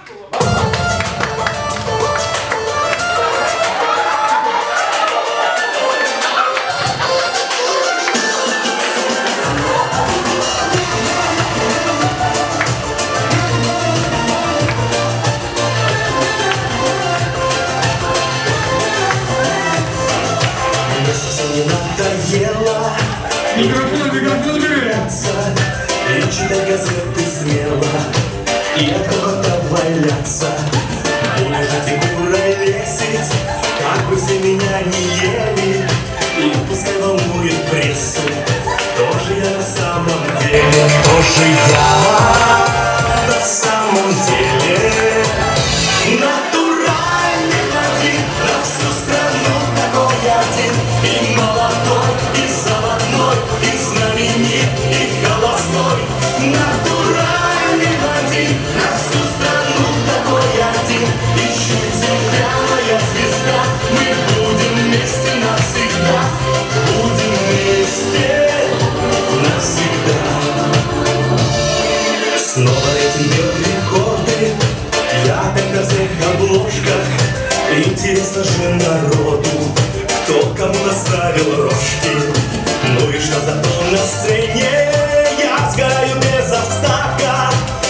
Не надоело микрофон, микрофон, и читать газеты смело, и от кого-то валяться, лежать и куролесить, как бы все меня не ели, и пускай волнует прессу, кто же я на самом деле, кто же я на самом деле, натуральный один, на всю страну такой один, и молодой, и заводной, и знаменит, и голосной, натуральный один, на всю страну такой один, ищет земляная звезда, мы будем вместе навсегда, будем вместе навсегда. Снова рейтинг бьет рекорды, я опять на всех обложках. Интересно же народу, кто кому наставил рожки. Ну и что зато на сцене я сгораю без остатка.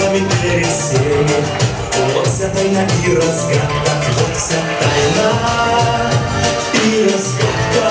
нами пересели. Вот вся тайна и разгадка, вот вся тайна и разгадка.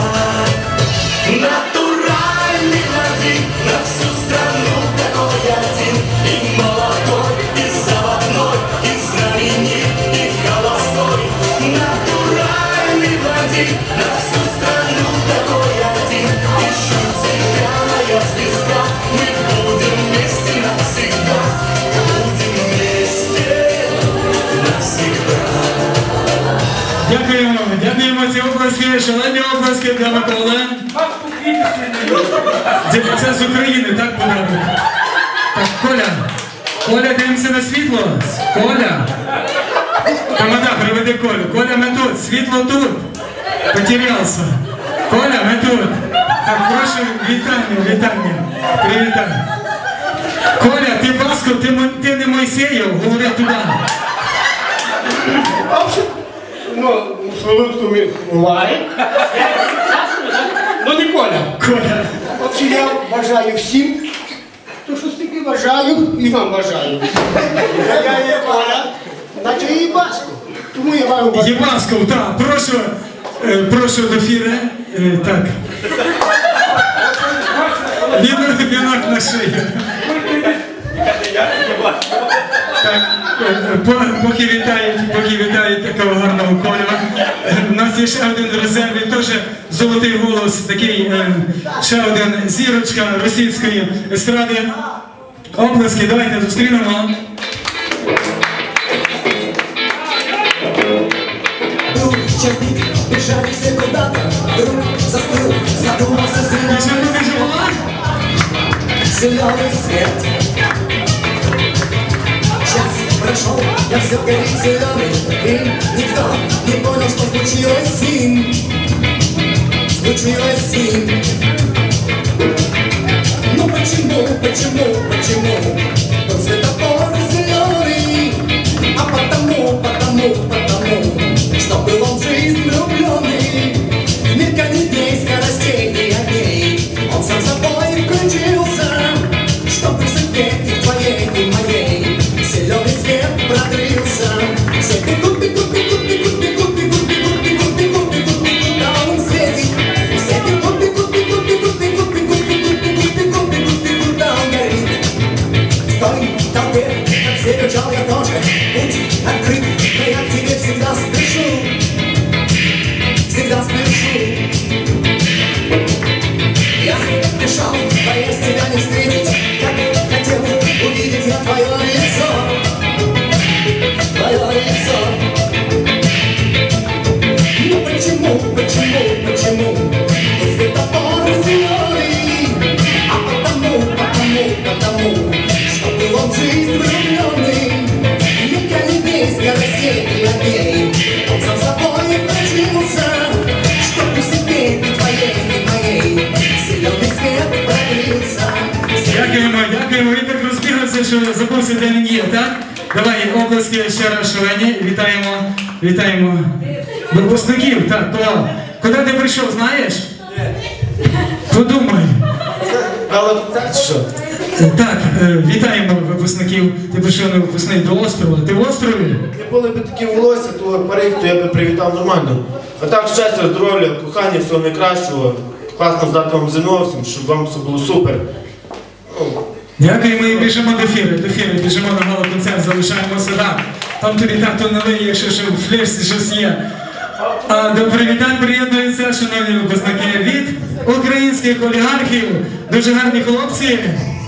Натуральный владик на всю страну такой один. И молодой, и заводной, и знаменит, и холостой. Натуральный владик на всю страну такой один. Ищу тебя, моя звезда, мы будем вместе навсегда. Будем вместе навсегда. Дякуємо, дякуємо ці обласки, шалені обласки для Миколи. Це, це з України, так, подарунок? Так, Коля, Коля, дивимося на світло. Коля. Тамада, приведи Колю. Коля, ми тут, світло тут. Потерявся. Коля, ми тут. Так, прошу, вітання, вітання. Привітання. Коля, ти Баско, ти, ти не Мойсеєв, говори туди. Ну, солодку ми буває. Ну, не Коля. Коля. Отже, я бажаю всім, то що стільки бажаю, і вам бажаю. Я є Коля, наче і Баско. Тому я вам бажаю. Єбасков, так, прошу, е, прошу до фіри. Е, так. Вінок, вінок на шию. Так, е, по- поки вітають, поки вітають такого гарного Коля. У нас є ще один в резерві, теж золотий голос, такий, е, ще один зірочка російської естради. Оплески, давайте зустрінемо. Бежали все куда-то, вдруг застыл, задумался зеленый, зеленый свет. Час прошел, я все горит зеленый, и никто не понял, что случилось с ним, случилось с ним. Ну почему, почему, почему тот светофор зеленый? А потому, потому, потому, что был он в жизнь влюбленный. В мелькании дней, скоростей и огней он сам собой включился, чтобы в судьбе и в твоей, и в моей зеленый свет продрился. Все бегут, бегут, бегут, бегут, бегут, бегут, бегут, бегут, бегут, бегут, бегут, а он светит. Все бегут, бегут, бегут, бегут, бегут, бегут, бегут, бегут, бегут, бегут, бегут, а он горит. В той толпе, как все бежал я тоже, путь открыт, но я к тебе всегда спешу, всегда спешу. Я дышал, боясь тебя не встретить, как хотел увидеть я твое лицо, твое лицо. Ну почему, почему, почему тот светофор зеленый? А потому, потому, потому, что был он в жизнь влюбленный. Мельканье дней, скоростей и огней он сам собой включился, чтобы в себе и твоей, и моей зеленый свет продлился. Дякуємо, дякуємо. Він так розбігався, що забувся, де він є, так? Давай оплески ще раз шалені. Вітаємо, вітаємо випускників. Так, то куди ти прийшов, знаєш? Подумай. Але що? Так, е, вітаємо випускників. Ти прийшов на випускний до острова. Ти в острові? Не були б такі волосся, то парик, то я би привітав нормально. А так, щастя, здоров'я, кохання, всього найкращого. Класно здати вам ЗНО всім, щоб вам все було супер. Дякуємо і біжимо до фіри, до фіри, біжимо на гала-концерт, залишаємося там. Там тобі тато налиє, якщо ще в флешці щось є. А до привітань приєднуються, шановні випускники, від українських олігархів. Дуже гарні хлопці.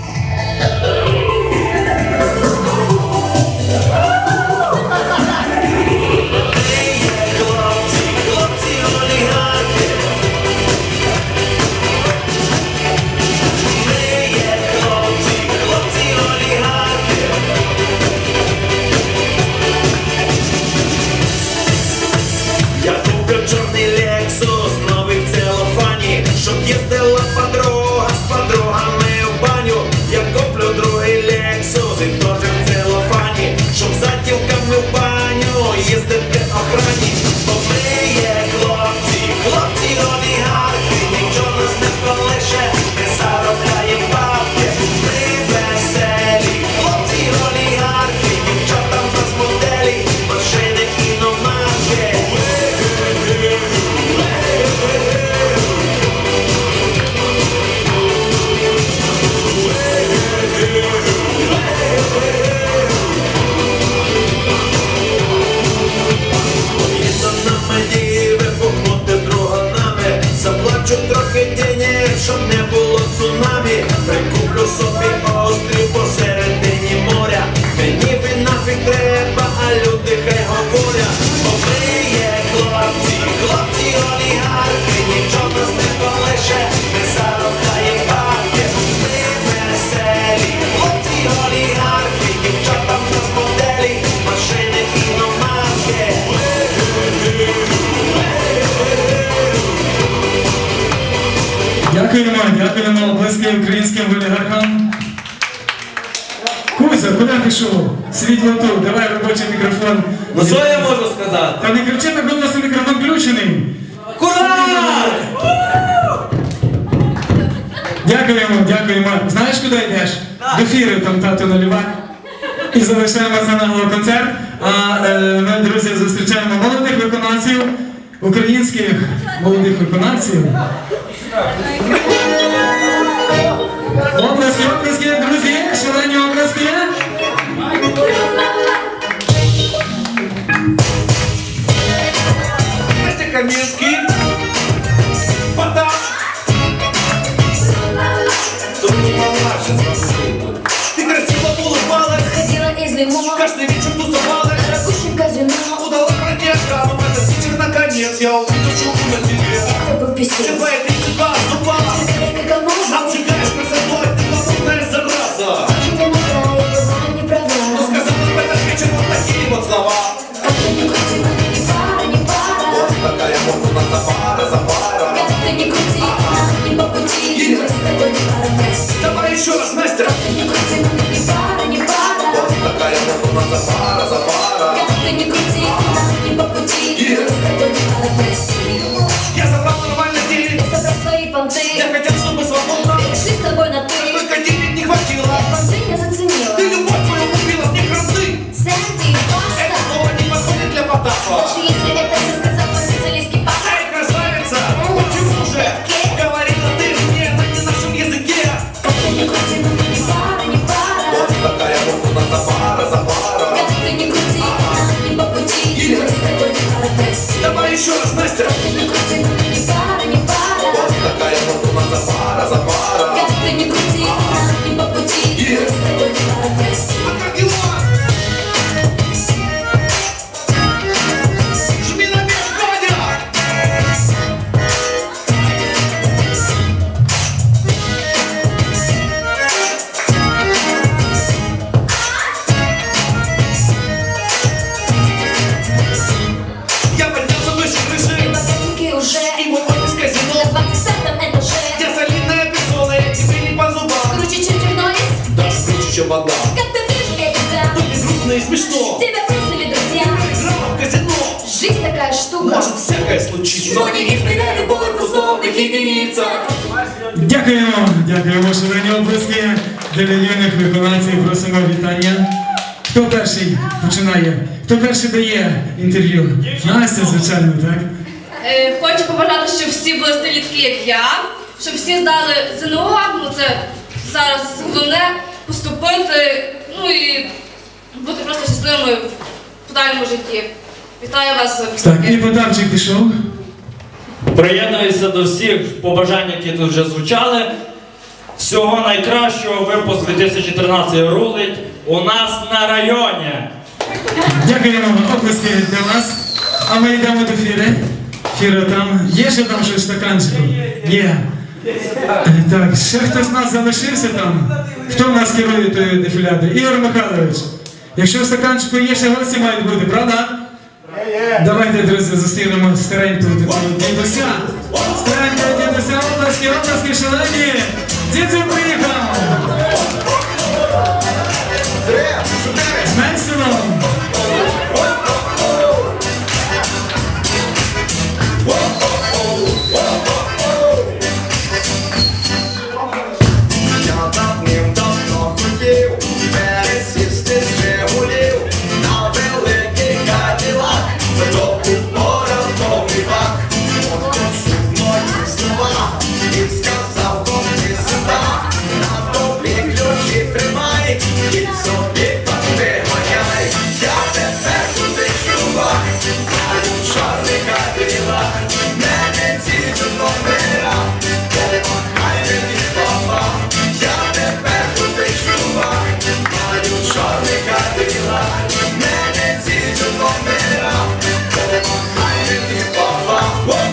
Я купив чорний Лексус, новий в целофані, щоб їздила подруга з подругами в баню. Я куплю другий хай ніби нафіг треба, а люди хай говорять. Бо ми є хлопці, хлопці олігархи, нічого нас не полише, не зарухає бабки. Ми веселі, хлопці олігархи, дівчата в нас моделі, машини іномарки. Дякуємо, дякуємо обласки українським олігархам. Кузя, куди пішов? Світло тут, давай робочий мікрофон. Ну що я можу сказати? Та не кричи, так у нас мікрофон включений. Кураж! Дякуємо, дякуємо. Знаєш, куди йдеш? До фіри там тату наливай. І залишаємо за наголо концерт. А е, ми, друзі, зустрічаємо молодих виконавців, українських молодих виконавців. Оплески, оплески, друзі, шалені оплески. Настя Камінський, Потап. Тут помладше спасибо. Ты красиво улыбалась, Ходила из лимона, каждый вечер тусовалась. на дорогущем казино. Удалось пройти охрану, в этот вечер наконец я увидел чуку на тебе. Это был писец. Цепает и цепа, ступала. Как алмаз. Обжигаешь красотой, ты подобная зараза. Тебе на крае, была не права. Но сказала в этот вечер вот такие вот слова. Как ты не крути, не пара, не пара. Вот такая вот у нас запара, запара. Как ты не крути, нам не по пути. Мы с тобой не пара, прости. Давай еще раз, Настя. Как ты не крути, не пара, не пара. Вот такая вот у нас запара, запара. Как ты не крути, нам не по пути. Мы с тобой не пара, прости. Я забрал нормальный день. Я собрал свои понты. Я хотел, чтобы свободно. Перешли с тобой на ты. Только денег не хватило. Понты я заценила. Ты любовь мою купила, мне хранты. Сэм, ты просто. Это слово не подходит для Потапа. Даже если это все сказал по-специалистски папа. Эй, красавица, почему же говорила ты мне на не нашем языке? Как ты не крути, не пара, не пара. Вот такая вот у нас запара, запара. Как ты не крути, нам не по пути. Мы с тобой не пара, прости. Давай еще раз, Настя. Как ты не крути, не пара, не пара. Вот такая вот у нас запара, запара. Как ты не крути, нам не по пути. Мы с тобой не пара, прости. А как дела? Жми на меч, Ваня! Я поднялся выше крыши. Ботинки уже. И мой офис казино. На двадцатом этаже. Я солидная персона, я тебе не по зубам. Круче, чем тернорис. Даже круче, чем вода. Как ты вижу, я тебя. Тут не грустно и смешно. Тебя бросили друзья. Играла в казино. Жизнь такая штука. Может всякое случиться. Но не измеряй любовь в условных единицах. Дякуємо, дякуємо, шалені оплески для юних виконавців. Просимо вітання. Хто перший починає? Хто перший дає інтерв'ю? Настя, звичайно, так? Е, Хочу побажати, щоб всі були стилі такі, як я, щоб всі здали ЗНО, ну це зараз головне, поступити, ну і бути просто щасливими в подальшому житті. Вітаю вас, Так, і випускники. Потапчик пішов. Приєднуюся до всіх побажань, які тут вже звучали. Всього найкращого, випуск дві тисячі тринадцять рулить у нас на районі. Дякуємо, оплески для вас. А ми йдемо до Фіри. Фіра, там є ще там щось в стаканчику? Є. Так, ще хтось з нас залишився там? Хто в нас керує тою дефілядою? Ігор Михайлович. Якщо в стаканчику є, ще гості мають бути, правда? Давайте, друзі, зустрінемо старенького дідуся. Старенького дідуся, оплески, оплески, шалені. Дідусь приїхав. З Менсилом. Я давним-давно хотів пересісти з Жигулів на великий Каділак, за довгу порадовий бак. Он почув мої слова і сказав, коли сюди, на тобі ключі мене ці номера, помахай мені, папа.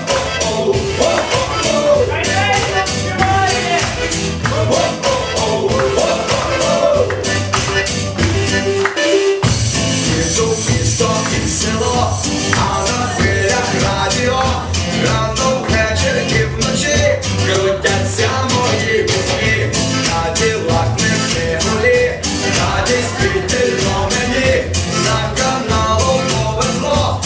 Їду в місто і село, а на хвилях радіо, рано ввечері і вночі крутяться мої пісні, на ділах не пригулі, радість підтримно мені, за каналом повезло.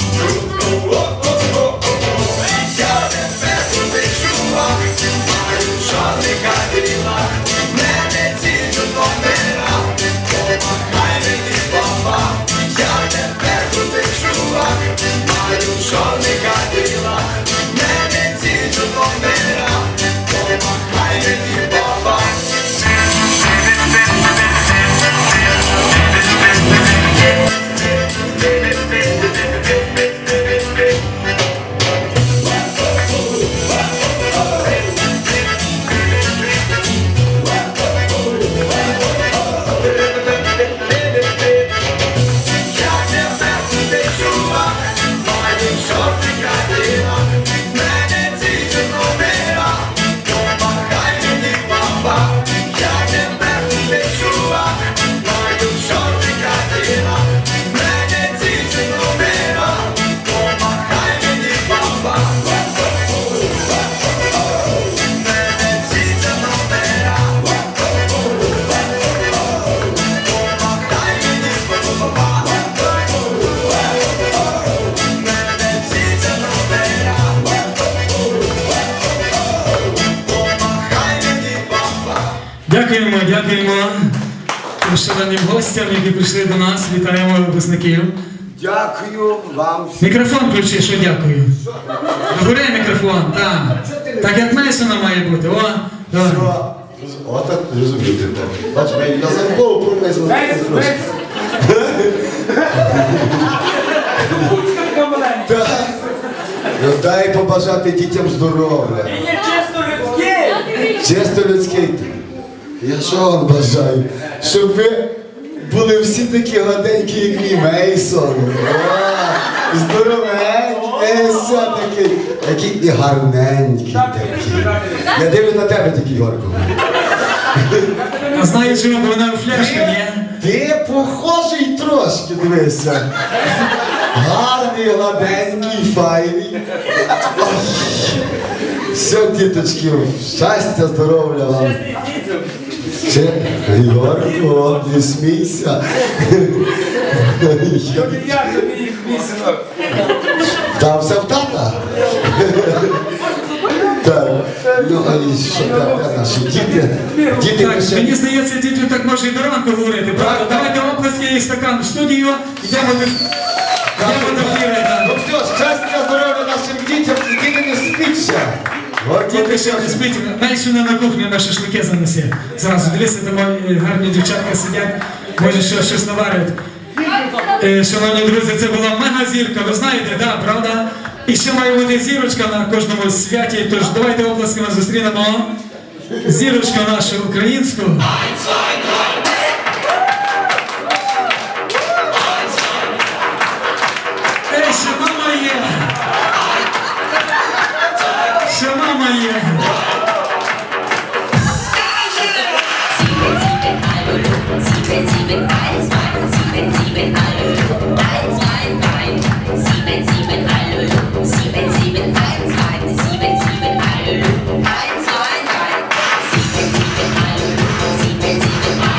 Я тепер крутий чувак, маю чорний кадилак, мене цінять номера, помахай мені, папа. Я тепер крутий чувак, маю чорний кадилак, мене цінять номера, помахай мені, папа. Дякуємо, дякуємо тим шаленим гостям, які прийшли до нас. Вітаємо випускників. Дякую вам. Мікрофон включи, що дякую. Догори мікрофон, так. Так як Мейсона має бути. О, давай. Отак розумієте. Бач, я забув про Мейсона. Ну дай побажати дітям здоров'я. Чисто людське. Чисто людське. Я що вам бажаю? Щоб ви були всі такі гладенькі, як мій Мейсон. О, здоровенькі, все такі, які і гарненькі такі. Я дивлю на тебе тільки, Йорко. А знаєш, що вона у фляшці, ні? Ти похожий трошки, дивися. Гарний, гладенький, файний. Все, діточки, щастя, здоров'я вам. Ще, Йорко, не смійся. Там все в тата? Так, ну а і що там наші діти? Діти Так, ще... мені здається, діти так може і до ранку говорити, правда? Давайте оплески і стакан в студію, йдемо до йдемо до ефіру. Ну все, щастя, здоров'я нашим дітям, і діти не спіть ще. Діти ще не спить, Мейсона на кухню на шашлики занесе. Зразу, дивіться, там гарні дівчатка сидять, може що, щось наварять. Е, шановні друзі, це була мегазірка, ви знаєте, да, правда? І ще має бути зірочка на кожному святі, тож давайте оплесками зустрінемо зірочку нашу українську. Ей, ще мама є! Ще мама є! Sieben, sieben, eins, zwei, sieben, sieben, hallo, eins, zwei, drei, sieben, sieben, hallo, sieben, sieben, eins, zwei, sieben, sieben, hallo, eins, zwei, drei, sieben, sieben, hallo, sieben, sieben,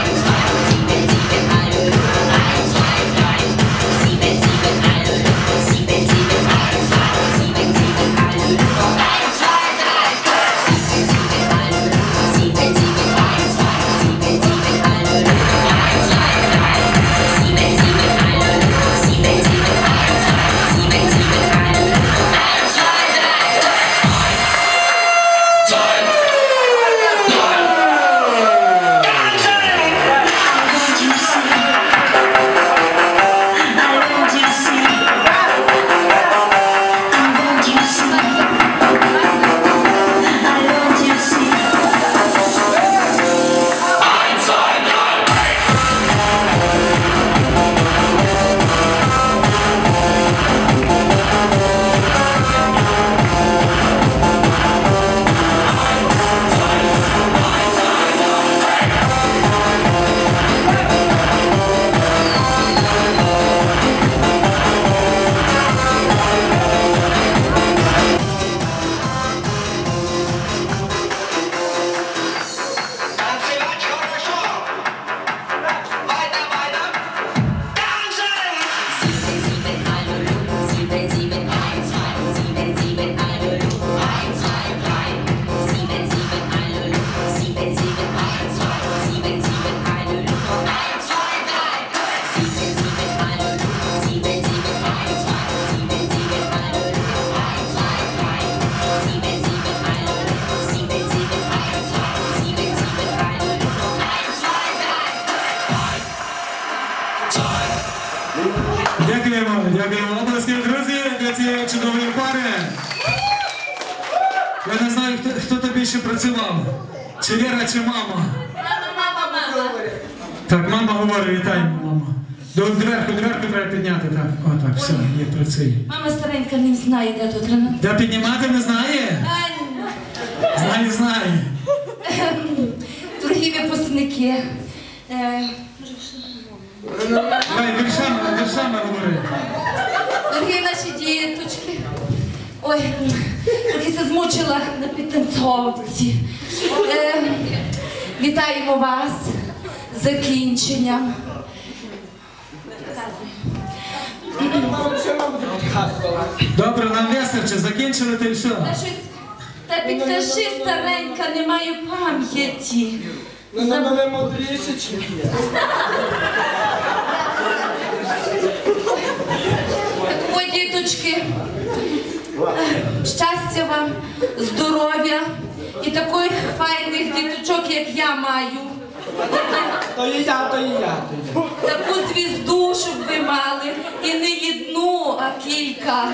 Дякуємо, дякуємо. Обласки, друзі, для цієї чудової пари. Я не знаю, хто, хто тобі більше працював. Чи Віра, чи мама? Мама, мама, мама. Так, мама говорить, вітаємо, мама. До дверку, дверку треба підняти, так. О, так, все, є, працює. Мама старенька не знає, де тут ремонт. Де піднімати не знає? Знає, знає. Дорогі випускники. Е, Давай, віршами, віршами говори. Дорогі наші діточки. Ой, трохи се змучила на підтанцовці. Е, вітаємо вас з закінченням. Добре, нам вистачить, закінчили, та й все. Та щось, та підкажи, старенька, не маю пам'яті. Ну, на мене мудрішечки. Так, ой, діточки, щастя вам, здоров'я і таких файних діточок, як я маю. То і я, то і я. Таку звізду, щоб ви мали, і не одну, а кілька.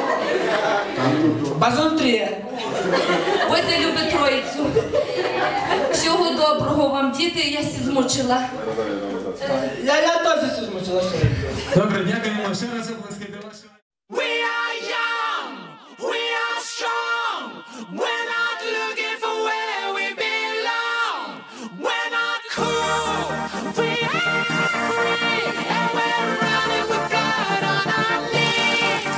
Базон три. Ось я люблю Троїцю. Всього доброго вам, діти, я сі змучила. Я, я теж все змучила. Добре, дякуємо. Ще раз обласки для вашого. We are young, we are strong, we're not looking for where we belong. We're not cool, we are free, and we're running with blood on our knees.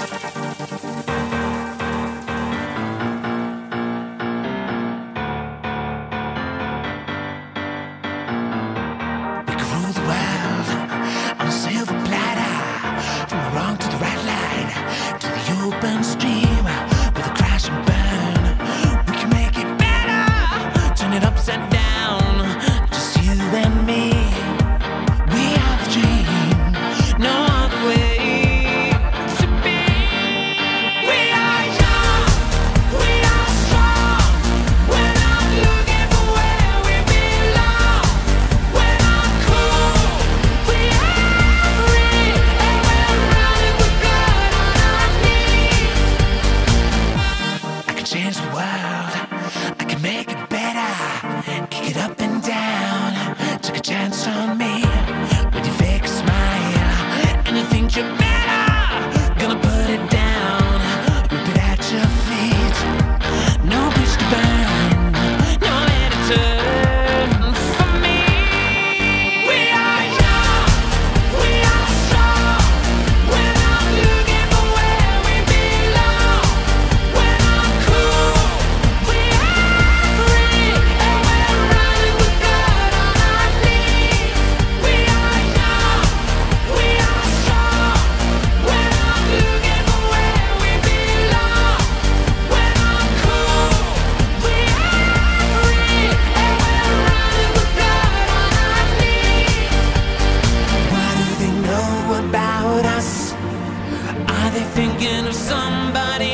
We could rule the world on a silver platter, from the wrong to the right line, to the open stream, with a crash and burn. We can make it better, turn it upside down, just you and me. We have a dream, no other way to be. We are young, we are strong, we're not looking for where we belong. We're not cool, we are free, and we're running with blood on our knees. I can change the world, I can make it better, kick it up and down. Take a chance on me with your fake smile, and you think you're better. Gonna put it down, rip it at your feet. No bridge to burn, no way to turn for me. We are young, we are strong, we're not looking for where we belong. We're not cool, we are free, and we're running with blood on our knees. We are young, we are strong, we're not looking for where we belong. We're not cool, we are free, and we're running with blood on our knees. What do they know about us? Are they thinking of somebody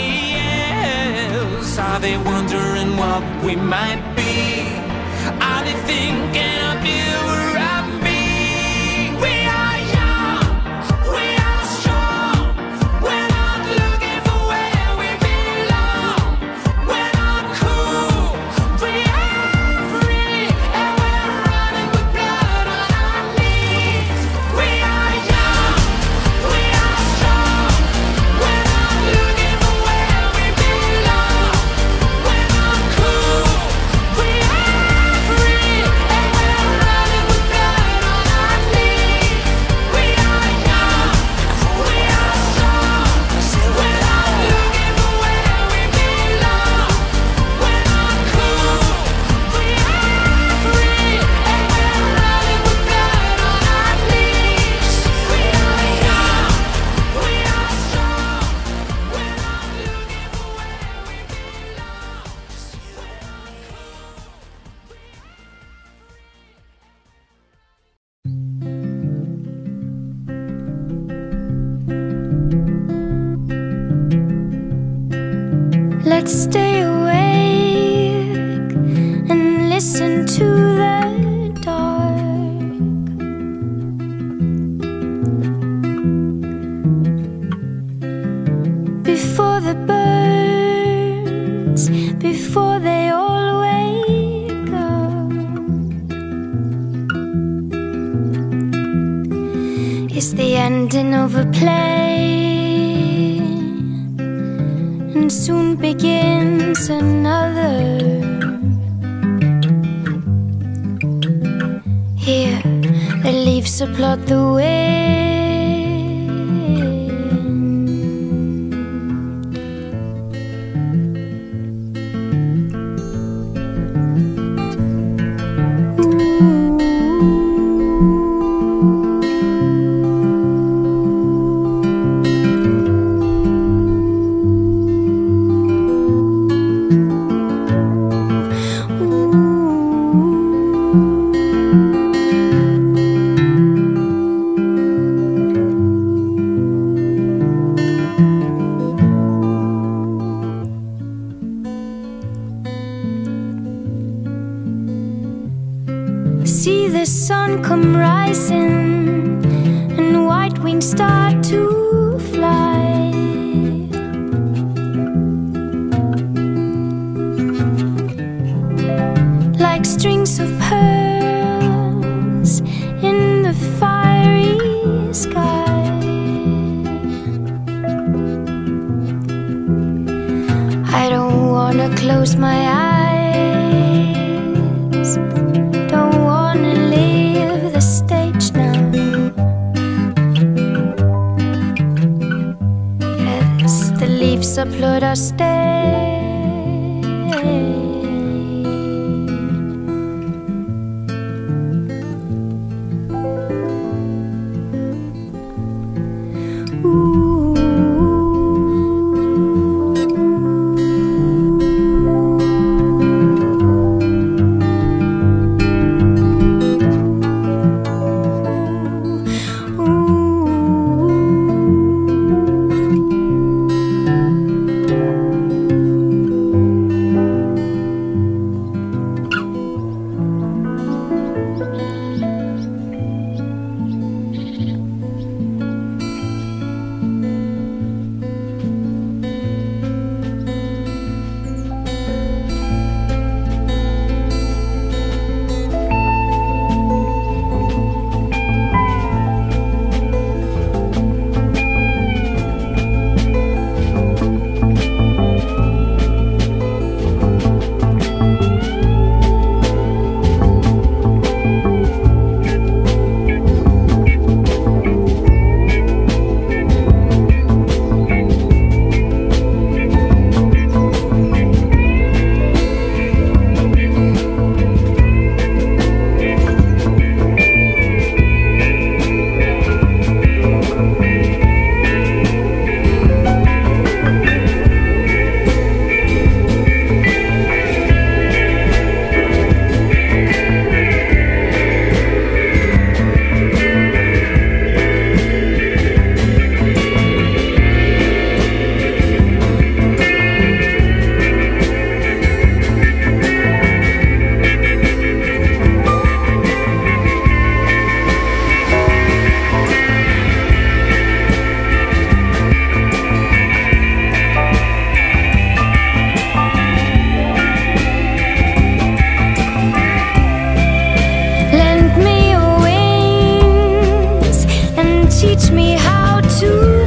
else? Are they wondering what we might be? Are they thinking of you or of me? We are young, we are strong, we're not looking for where we belong. We're not cool, we are free, and we're running with blood on our knees. We are young, we are strong, we're not looking for where we belong. We're not cool, we are free, and we're running with blood on our knees. We are young, we are strong, we're not looking for where we belong. We're not cool, we are free, and we're running with blood on our knees. We are young, we are strong, we're not looking for where we Let's stay awake and listen to the dark. and overplay, and soon begins another. Here, the leaves applaud the wind. See the sun come rising, and white wings start to fly. Like strings of pearls in the fiery sky. I don't wanna close my eyes, don't wanna leave the stage now. Yes, the leaves applaud our stay. Teach me how to